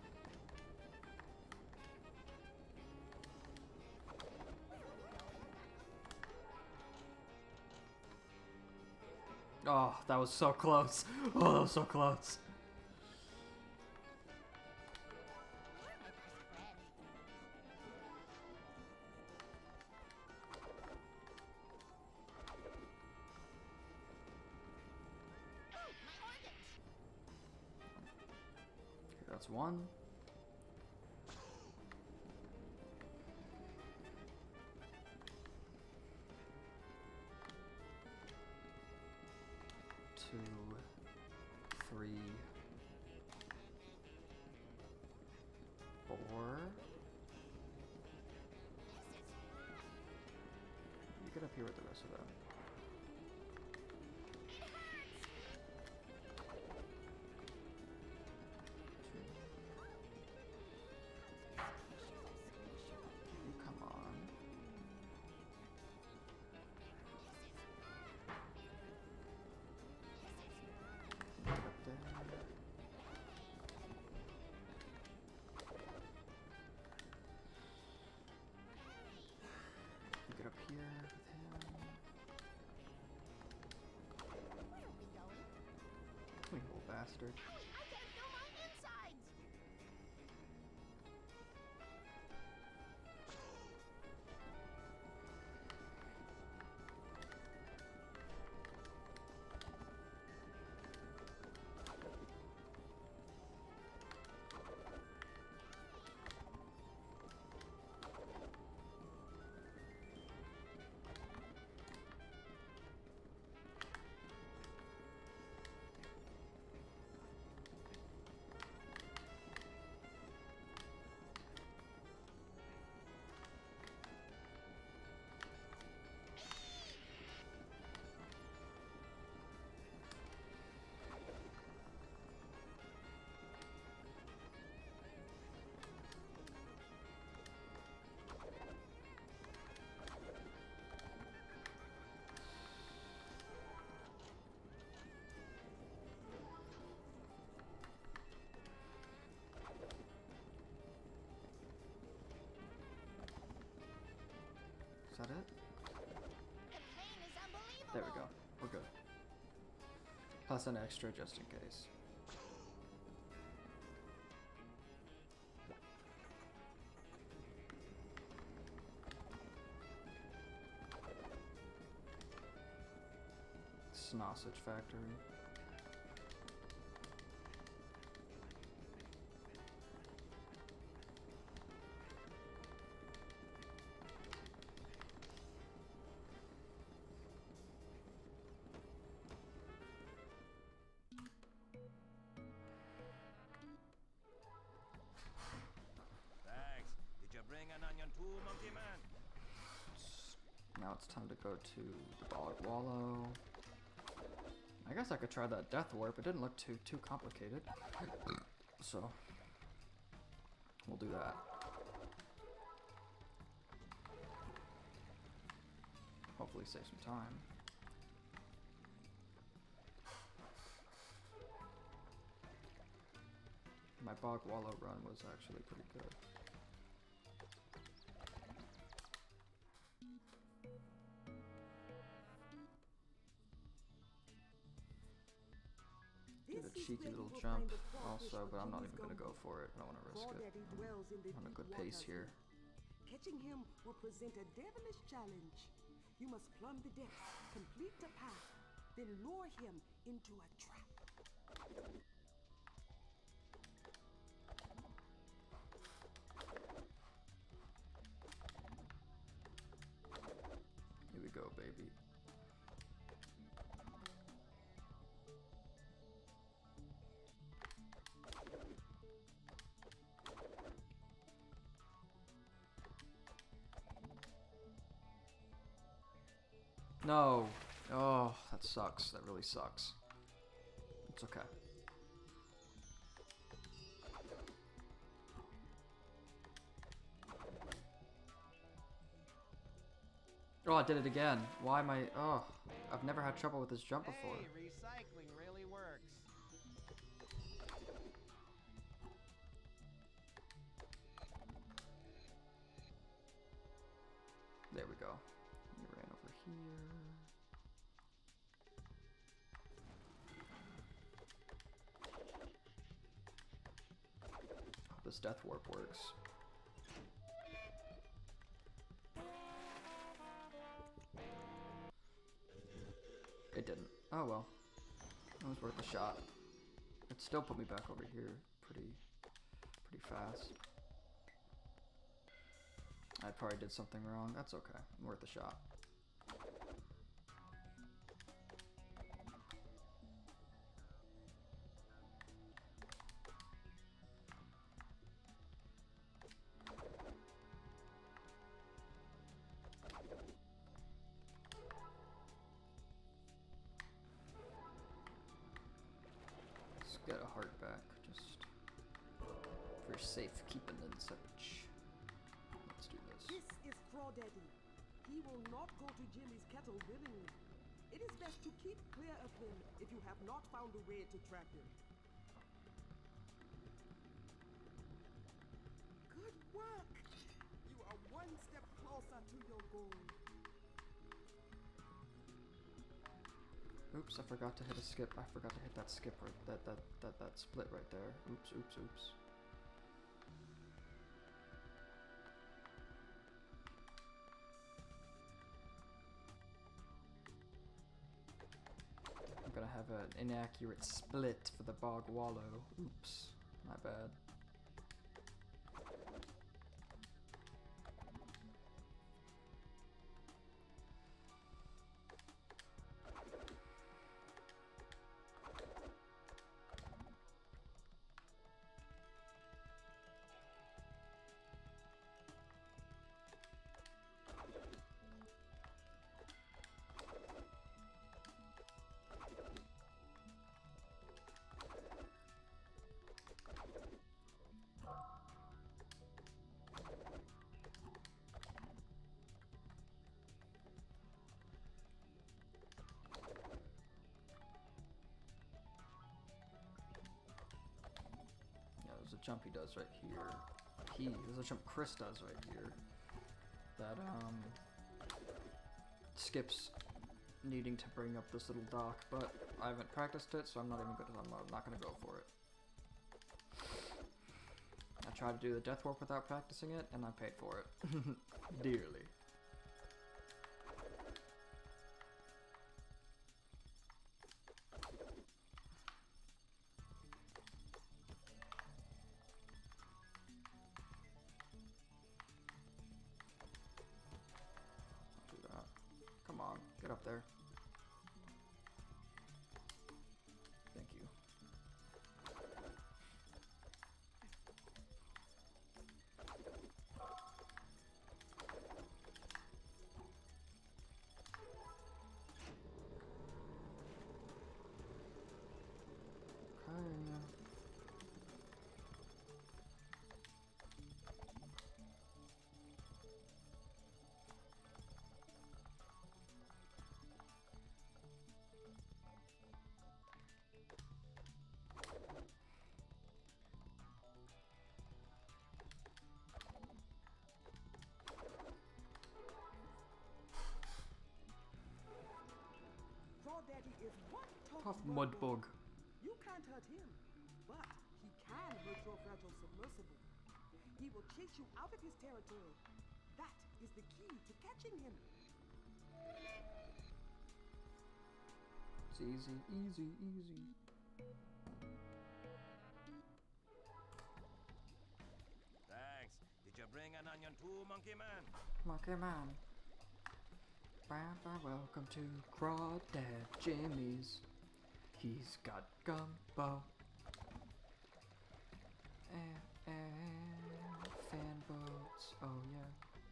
Oh, that was so close. Oh, that was so close. Okay, that's one. Two, three, four. You get up here with the rest of them. You come on. Get up there. bastard. I can't feel my insides. Is that it? The pain is unbelievable. There we go. We're good. Plus an extra just in case. Sausage factory. Thanks. Did you bring an onion too, monkey man? Now it's time to go to the Bog Wallow. I guess I could try that death warp. It didn't look too too complicated. So we'll do that. Hopefully save some time. My Bog Wallow run was actually pretty good. Did a cheeky little jump also, but I'm not even gonna go for it. I don't want to risk it. I'm on a good pace here. Catching him will present a devilish challenge. You must plumb the depths, complete the path, then lure him into a trap. Here we go, baby. No. Oh, that sucks. That really sucks. It's okay. Oh, I did it again. Why am I... Oh, I've never had trouble with this jump before. Hey, recycling really works. There we go. We ran over here. Hope this death warp works. It didn't. Oh well. It was worth a shot. It still put me back over here pretty pretty fast. I probably did something wrong. That's okay. Worth a shot. Let's get a heart back, just for safekeeping and such. Let's do this. This is Crawdaddy. He will not go to Jimmy's kettle willingly. It is best to keep clear of him if you have not found a way to trap him. Good work! You are one step closer to your goal. Oops, I forgot to hit a skip. I forgot to hit that skip right, that, that, that, that split right there. Oops, oops, oops. I'm gonna have an inaccurate split for the bog wallow. Oops, my bad. There's a jump he does right here. He, there's a jump Chris does right here. That, um, skips needing to bring up this little dock, but I haven't practiced it, so I'm not even gonna, I'm not gonna go for it. I tried to do the death warp without practicing it, and I paid for it. Dearly. Come on, get up there. Thank you. Okay. Daddy is one tough, Tough mud bug. You can't hurt him, but he can hurt your fragile submersible. He will chase you out of his territory. That is the key to catching him. It's easy, easy, easy. Thanks. Did you bring an onion too, Monkey Man? Monkey Man. Bye-bye, welcome to Crawdad Jimmy's. He's got gumbo and, and fan boats. Oh yeah,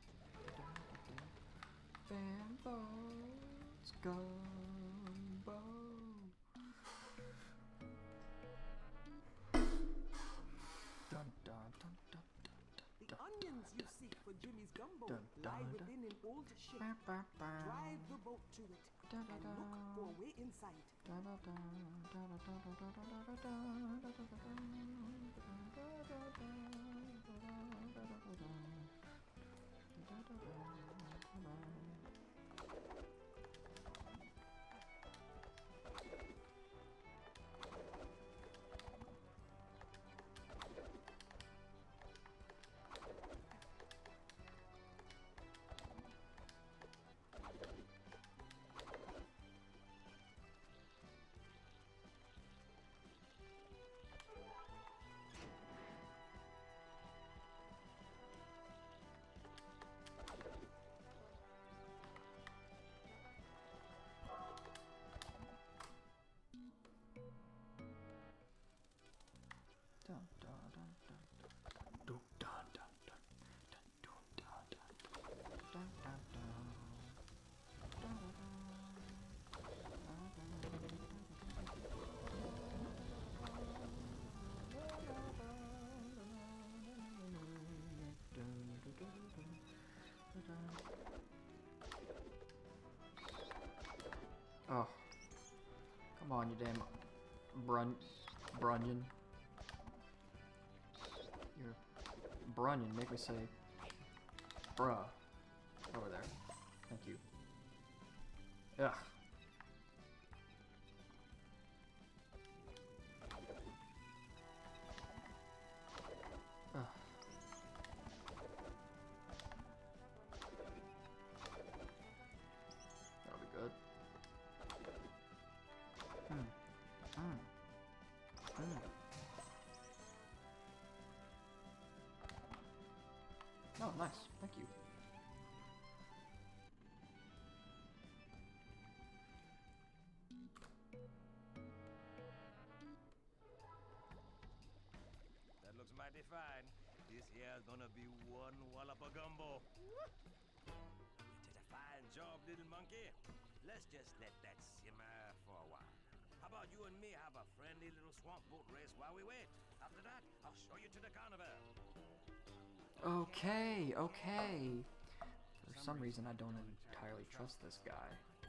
fan boats, gumbo. Dun dun dun dun dun. The onions you seek for Jimmy's gumbo Dun, lie dun, within an old ship. Ba, ba, ba. Drive the boat to it Da, da, and da. look for a way inside. Da, da, da, da, da, da, da, da, da, da, da, da, da, da, Oh, come on, you damn brun brunion. You're brunion. Make me say, bruh, over there. Thank you. Ugh. Oh, nice. Thank you. That looks mighty fine. This here's gonna be one wallop of gumbo. You did a fine job, little monkey. Let's just let that simmer for a while. How about you and me have a friendly little swamp boat race while we wait? After that, I'll show you to the carnival. Okay, okay. For some reason, I don't entirely trust this guy.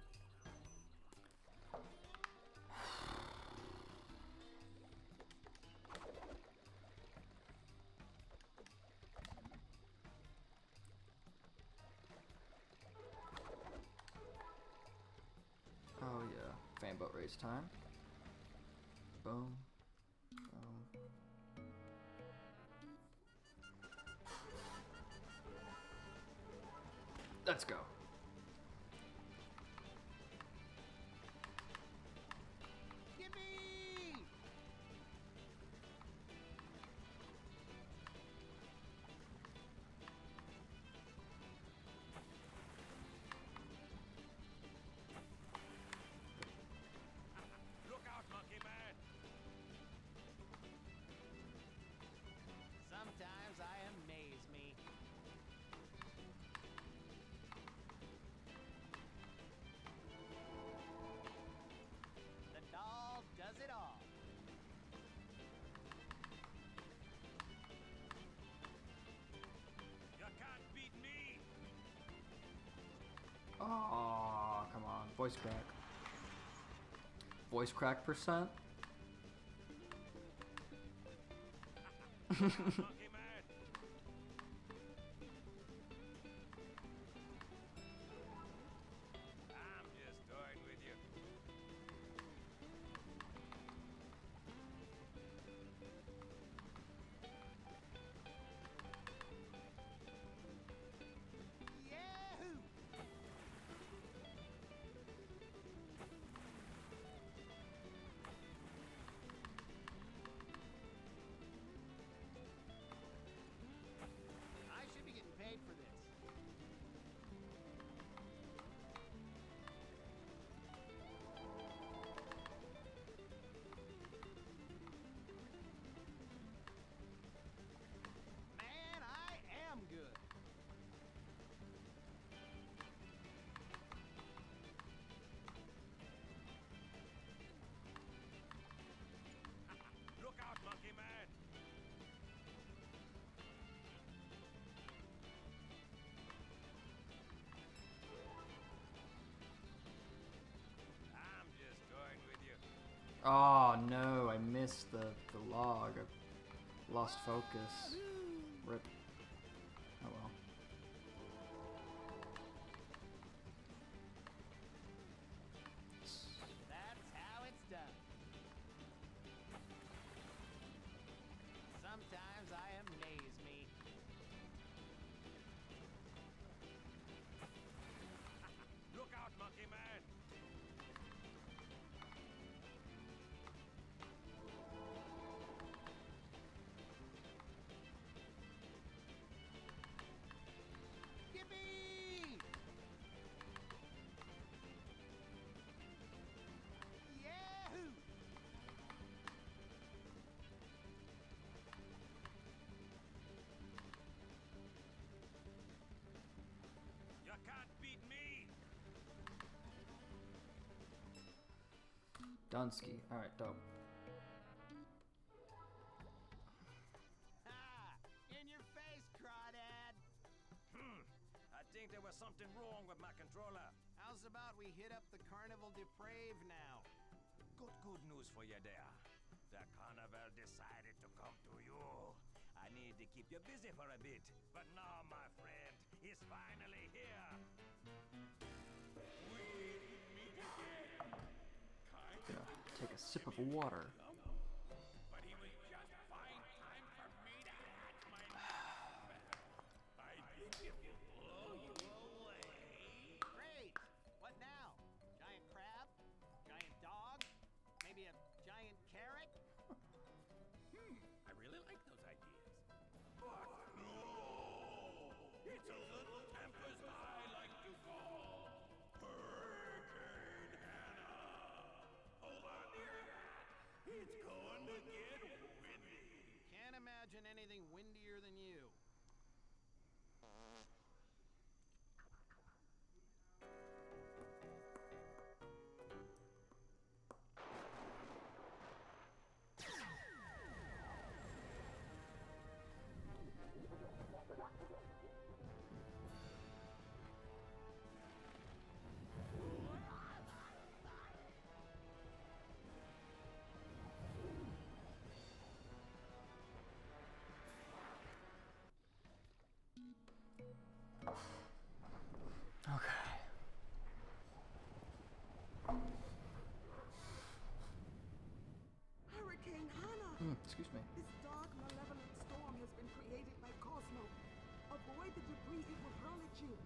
Oh yeah, fan boat race time. Boom. Boom. Let's go. Yippee! Look out, monkey man! Sometimes I amaze me. The doll does it all. You can't beat me! Oh, come on. Voice crack. Voice crack percent? Monkey man! I'm just toying with you. Yahoo! I should be getting paid for this. Man, I am good. Look out, monkey man! I'm just toying with you. Oh no, I missed the, the log. I lost focus. Rip. Oh well. That's how it's done. Sometimes I amaze me. Look out, monkey man! Yippee! Yahoo! You can't beat me! Dunsky. Alright, dope. Ha! In your face, crawdad! Hmm. I think there was something wrong with my controller. How's about we hit up the Carnival Deprave now? Good, good news for you there. The carnival decided to come to you. I need to keep you busy for a bit. But now, my friend, is finally here. We meet again. Kind Gonna take a sip of water. but he was just fine time for me to hatch my next I think it will blow you away. Great! What now? Giant crab? Giant dog? Maybe a giant carrot? Hmm, I really like those ideas. But no! imagine anything windier than you. Hurricane Hana! Mm, excuse me. This dark, malevolent storm has been created by Cosmo. Avoid the debris it will hurl at you.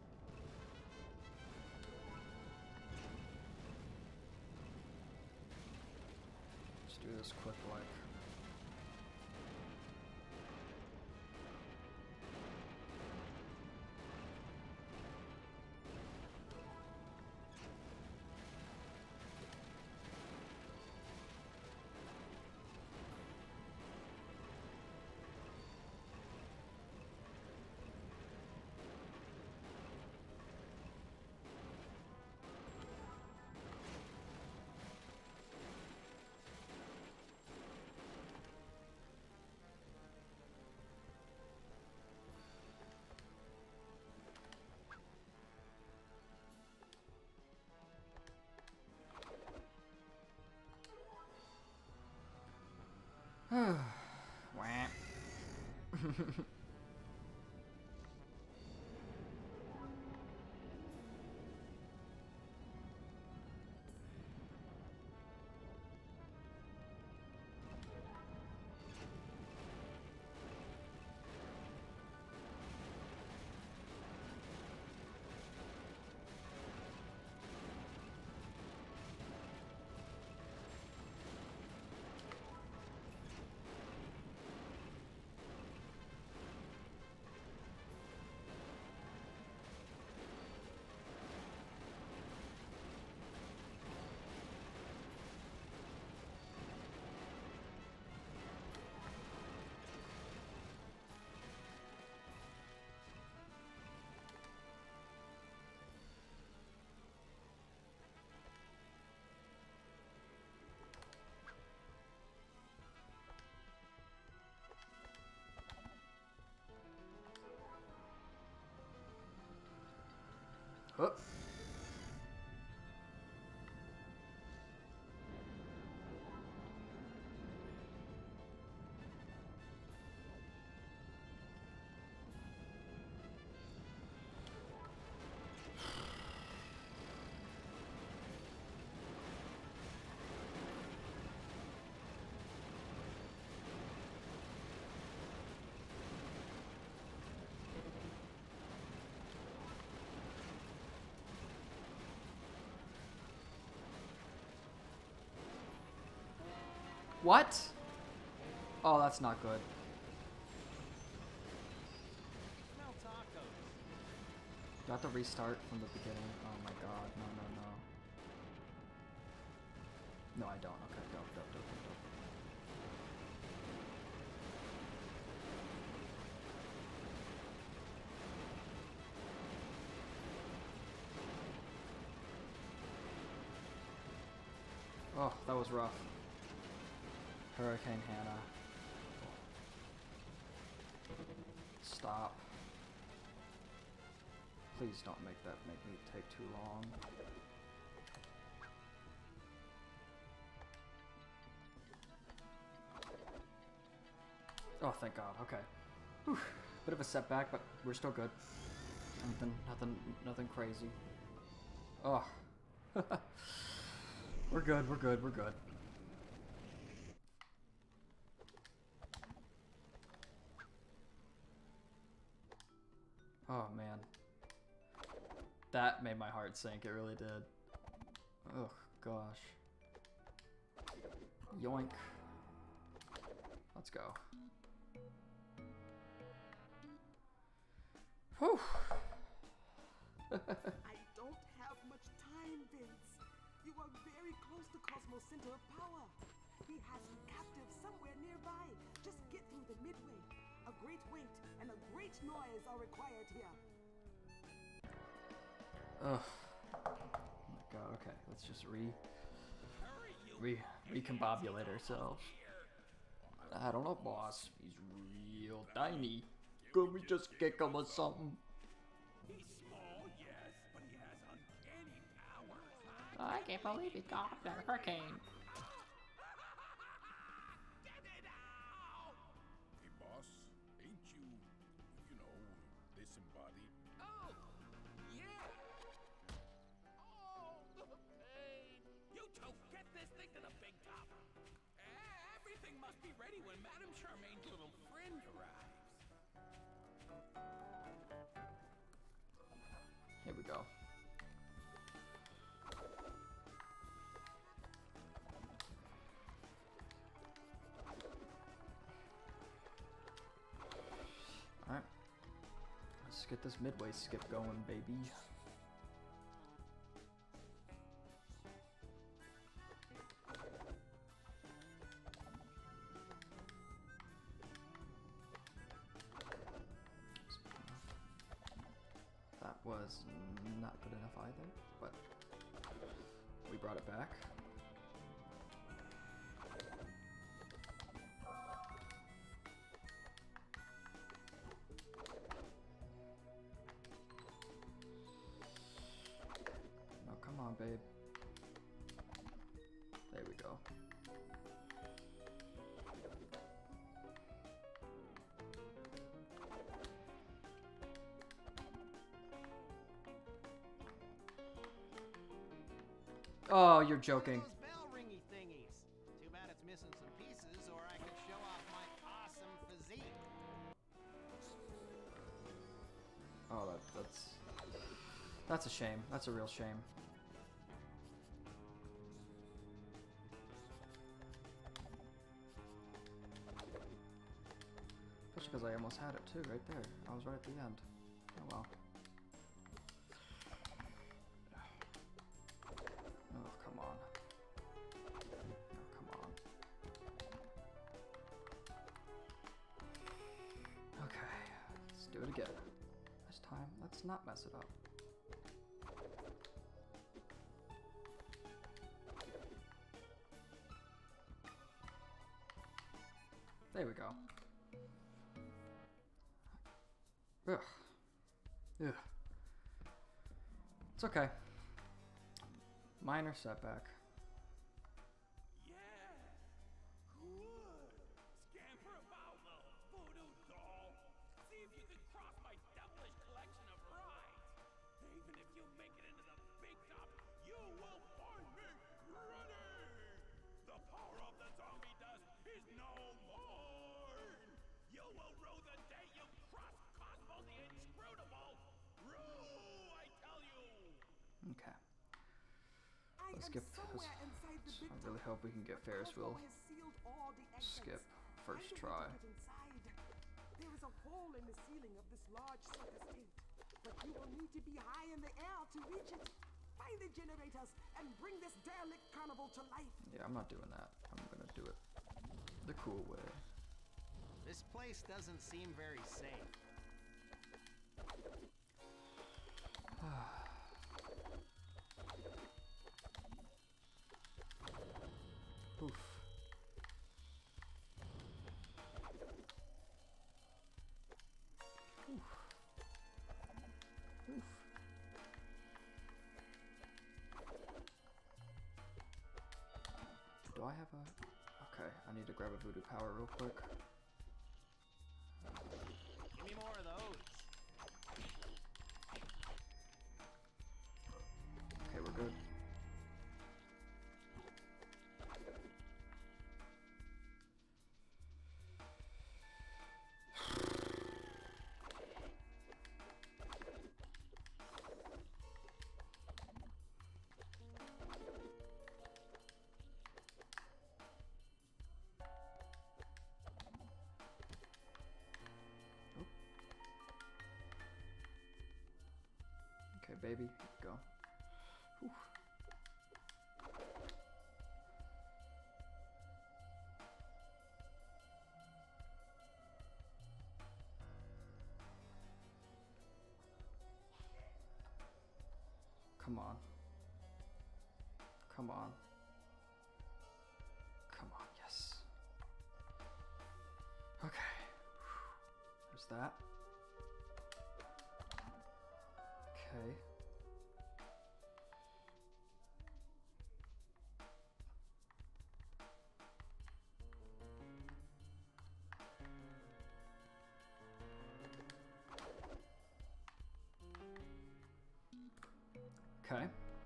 Let's do this quick, like. Wah. Oh. What? Oh, that's not good. Smell tacos. Do I have to restart from the beginning? Oh my god, no, no, no. No, I don't. Okay, go, go, go, go, go. Oh, that was rough. Hurricane Hannah. Stop. Please don't make that make me take too long. Oh, thank God. Okay. Whew. Bit of a setback, but we're still good. Nothing, nothing, nothing crazy. Oh. We're good. We're good. We're good. Oh man, that made my heart sink, it really did. Oh gosh. Yoink. Let's go. Whew. I don't have much time, Vince. You are very close to Cosmo's center of power. he has you captive somewhere nearby. Just get through the midway. A great weight and a great noise are required here. Ugh. Oh my god, okay. Let's just re... Re... recombobulate ourselves. I don't know, boss. He's real tiny. Could we just kick him or something? He's small, yes, but he has uncanny powers. I can't believe he got that hurricane. Hey, boss, ain't you, you know, disembodied? Oh, yeah. Oh, the pain. You two, get this thing to the big top. Everything must be ready when Madame Charmaine's little friend arrives. Here we go. Alright. Let's get this midway skip going, baby. That was not good enough either, but we brought it back. No, come on, babe. There we go. Oh, you're joking. Those bell ringy thingies. Too bad it's missing some pieces, or I could show off my awesome physique. Oh, that, that's that's a shame. That's a real shame. Especially because I almost had it too, right there. I was right at the end. Oh well. Oh, come on. Oh, come on. Okay, let's do it again. This time, let's not mess it up. There we go. Ugh. Ugh. It's okay. Minor setback. Yeah, good. Scamper about, little voodoo doll. See if you can cross my devilish collection of rides. Even if you make it into the big top, you will find me ready. The power of the zombie dust is no more. You will rue the day you cross Cosmo the Inscrutable. Rue, I tell you. Okay. I Let's am skip somewhere this. inside the big I really top. hope we can get Ferris Cosmo wheel. has sealed all the exits. Skip. First Find a way try. to get inside. There is a hole in the ceiling of this large circus tent, but you will need to be high in the air to reach it. Find the generators and bring this derelict carnival to life. Yeah, I'm not doing that. I'm gonna do it the cool way. This place doesn't seem very safe. Oof. Oof. Oof. Do I have a... Okay, I need to grab a voodoo power real quick. Give me more of those. Okay, we're good. Okay, baby, go. Whew. come on. Come on. Come on, yes. Okay. There's that. Okay. Okay.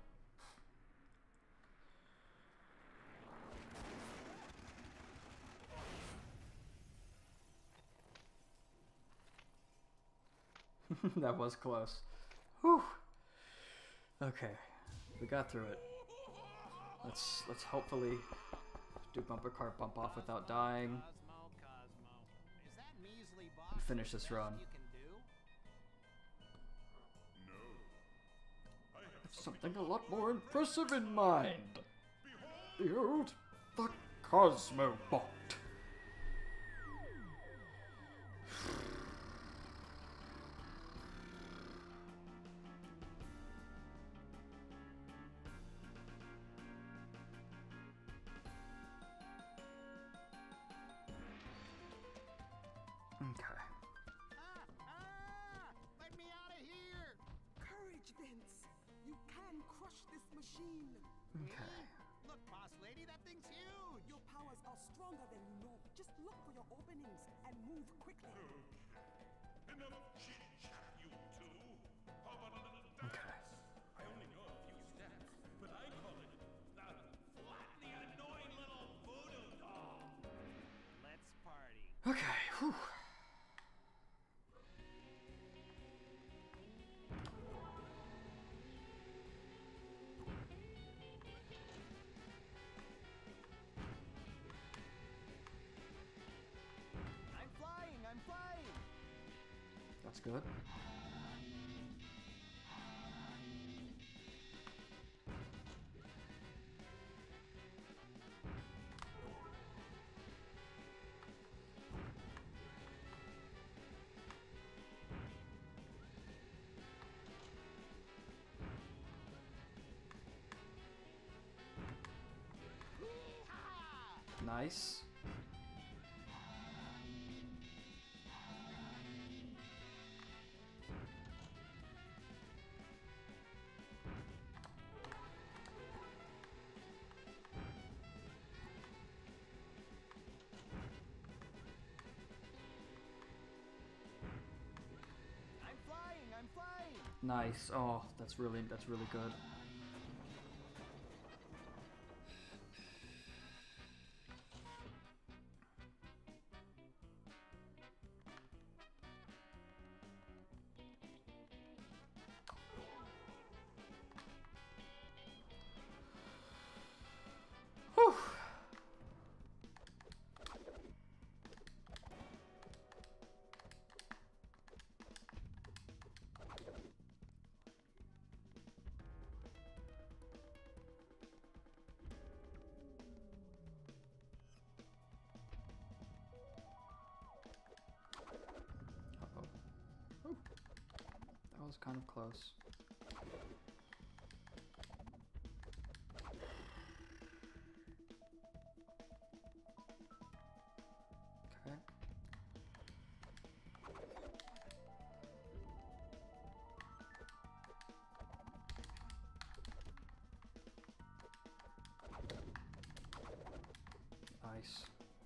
That was close. Whew. Okay, we got through it. Let's let's hopefully do bumper car bump off without dying. Cosmo, Cosmo. Is that measly box Finish the this best run. you can do? No. I have Something a lot more impressive in mind. Behold the Cosmo Bot. Okay. Ah, ah, let me out of here! Courage, Vince. You can crush this machine. Okay. Look, boss lady, that thing's huge! Your powers are stronger than you know. Just look for your openings and move quickly. enough chit chat, you two. How about a little dance? Okay. I only know a few steps, but I call it the flat the annoying little voodoo doll. Let's party. Okay. Whew. I'm flying, I'm flying! That's good. Nice. I'm flying, I'm flying! Nice. Oh, that's really that's really good. Whew. Uh-oh. Whew. That was kind of close. Okay. Nice.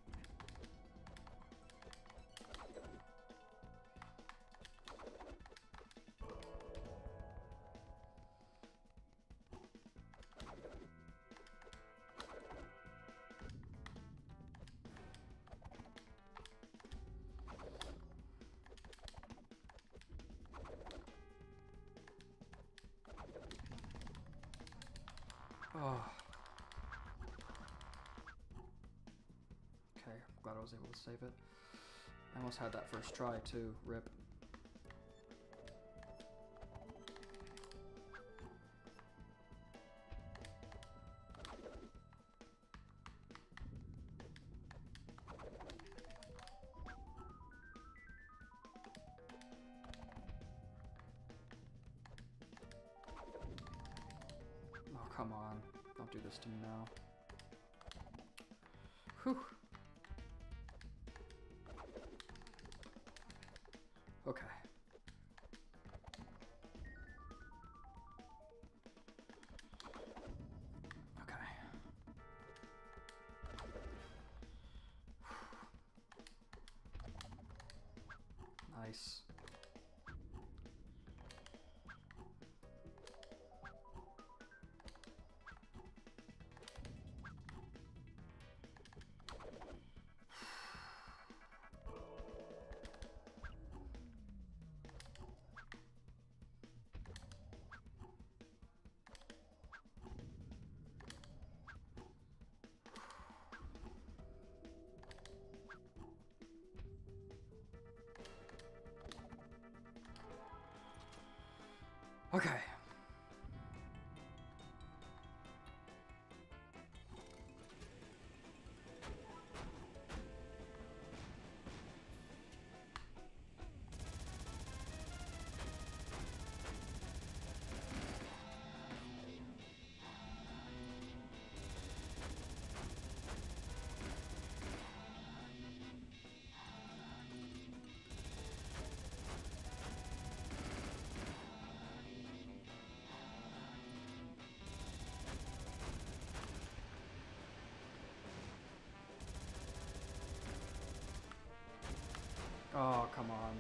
Oh. Okay, I'm glad I was able to save it. I almost had that first try too. Rip. Don't do this to me now. Whew. Okay. Okay. Nice. Okay. Oh, come on.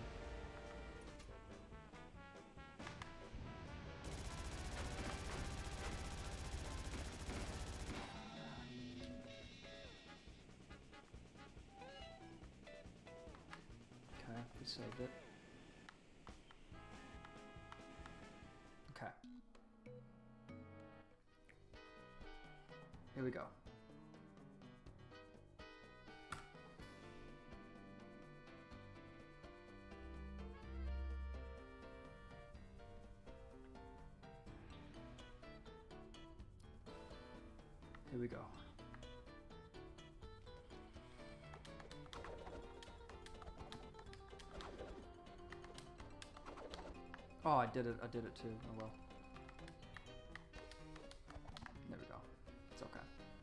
Okay, we saved it. Okay. Here we go. Here we go. Oh, I did it. I did it too. Oh well. There we go. It's okay.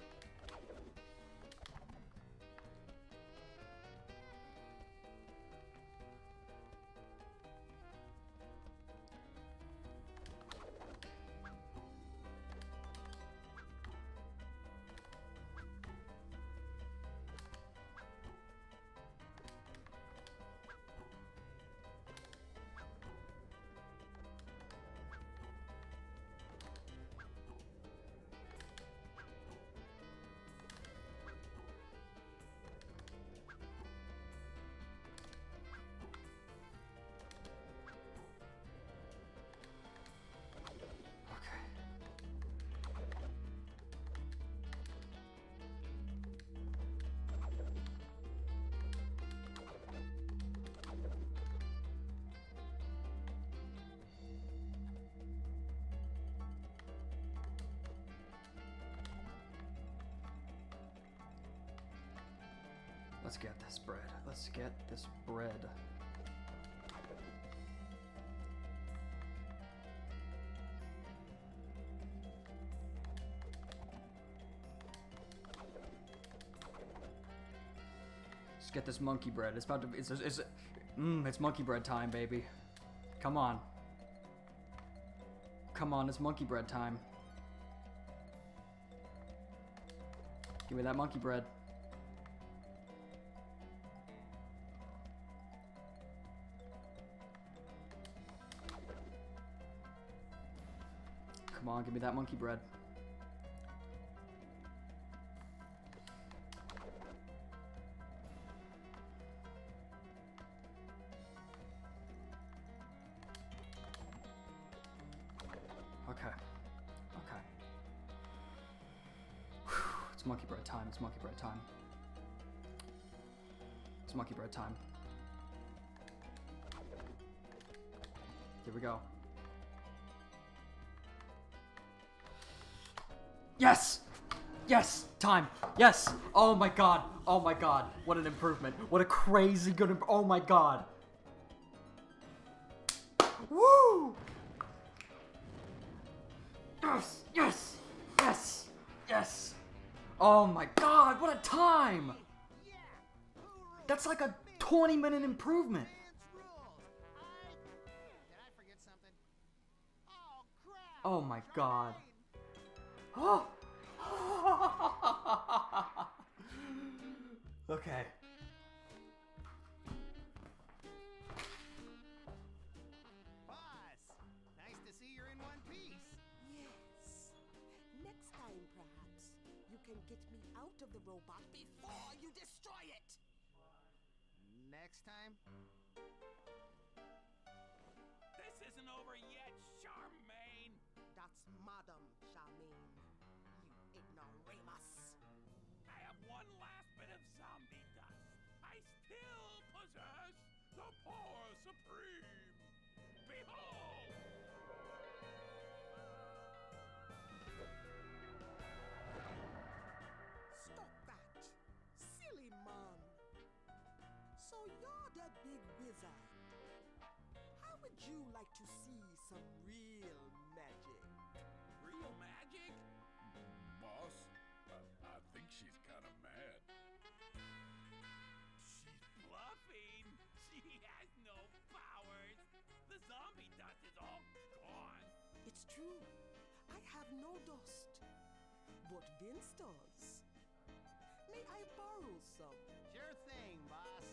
Let's get this bread. Let's get this bread. Let's get this monkey bread. It's about to be, it's, it's, mmm, it's monkey bread time, baby. Come on. Come on, it's monkey bread time. Give me that monkey bread. Come on, give me that monkey bread. Okay. Okay. Whew. It's monkey bread time. It's monkey bread time. It's monkey bread time. Here we go. Yes! Yes! Time! Yes! Oh my god! Oh my god! What an improvement! What a crazy good imp- Oh my god! Woo! Yes! Yes! Yes! Oh my god, what a time! That's like a twenty minute improvement. Oh my god. Oh. Okay. Boss, nice to see you're in one piece. Yes. Next time, perhaps, you can get me out of the robot before you destroy it. Next time? This isn't over yet, Charmaine! That's Madame Charmaine. You ignoramus. I have one last bit of zombie dust. I still possess the power supreme. Behold! Stop that. Silly man. So you're the big wizard. How would you like to see some real magic? Real magic? Boss, I, I think she's kind of mad. She's bluffing. She has no powers. The zombie dust is all gone. It's true. I have no dust. But Vince does. May I borrow some? Sure thing, boss.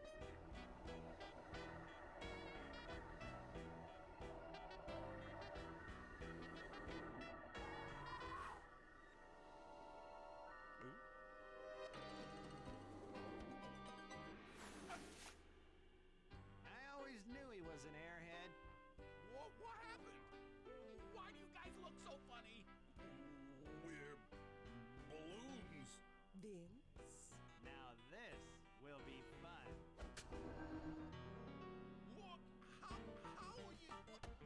I always knew he was an airhead. What, what happened? Why do you guys look so funny? We're balloons. Vince? Now this will be fun. What? How, how are you?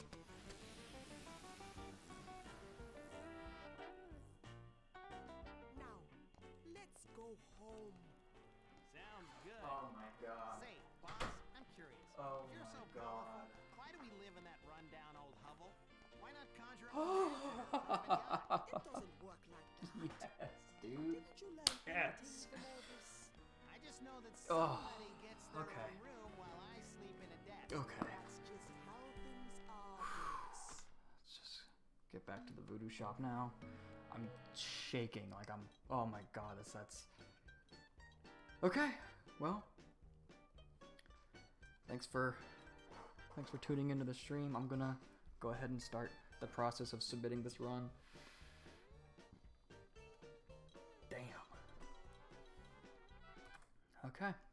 Now, let's go home. Sounds good. Oh my god. Say, boss, I'm curious. Oh if you're my so God. powerful, why do we live in that rundown old hovel? Why not conjure up a magic? It doesn't work like that. Yes, dude. Didn't you learn Yes. anything from all this? I just know that Oh, somebody gets their okay. own room while I sleep in a desk. Okay. That's just how things are, Vince. Let's just get back to the voodoo shop now. I'm shaking like I'm. Oh my god, this that's. Okay, well. Thanks for. Thanks for tuning into the stream. I'm gonna go ahead and start the process of submitting this run. Damn. Okay.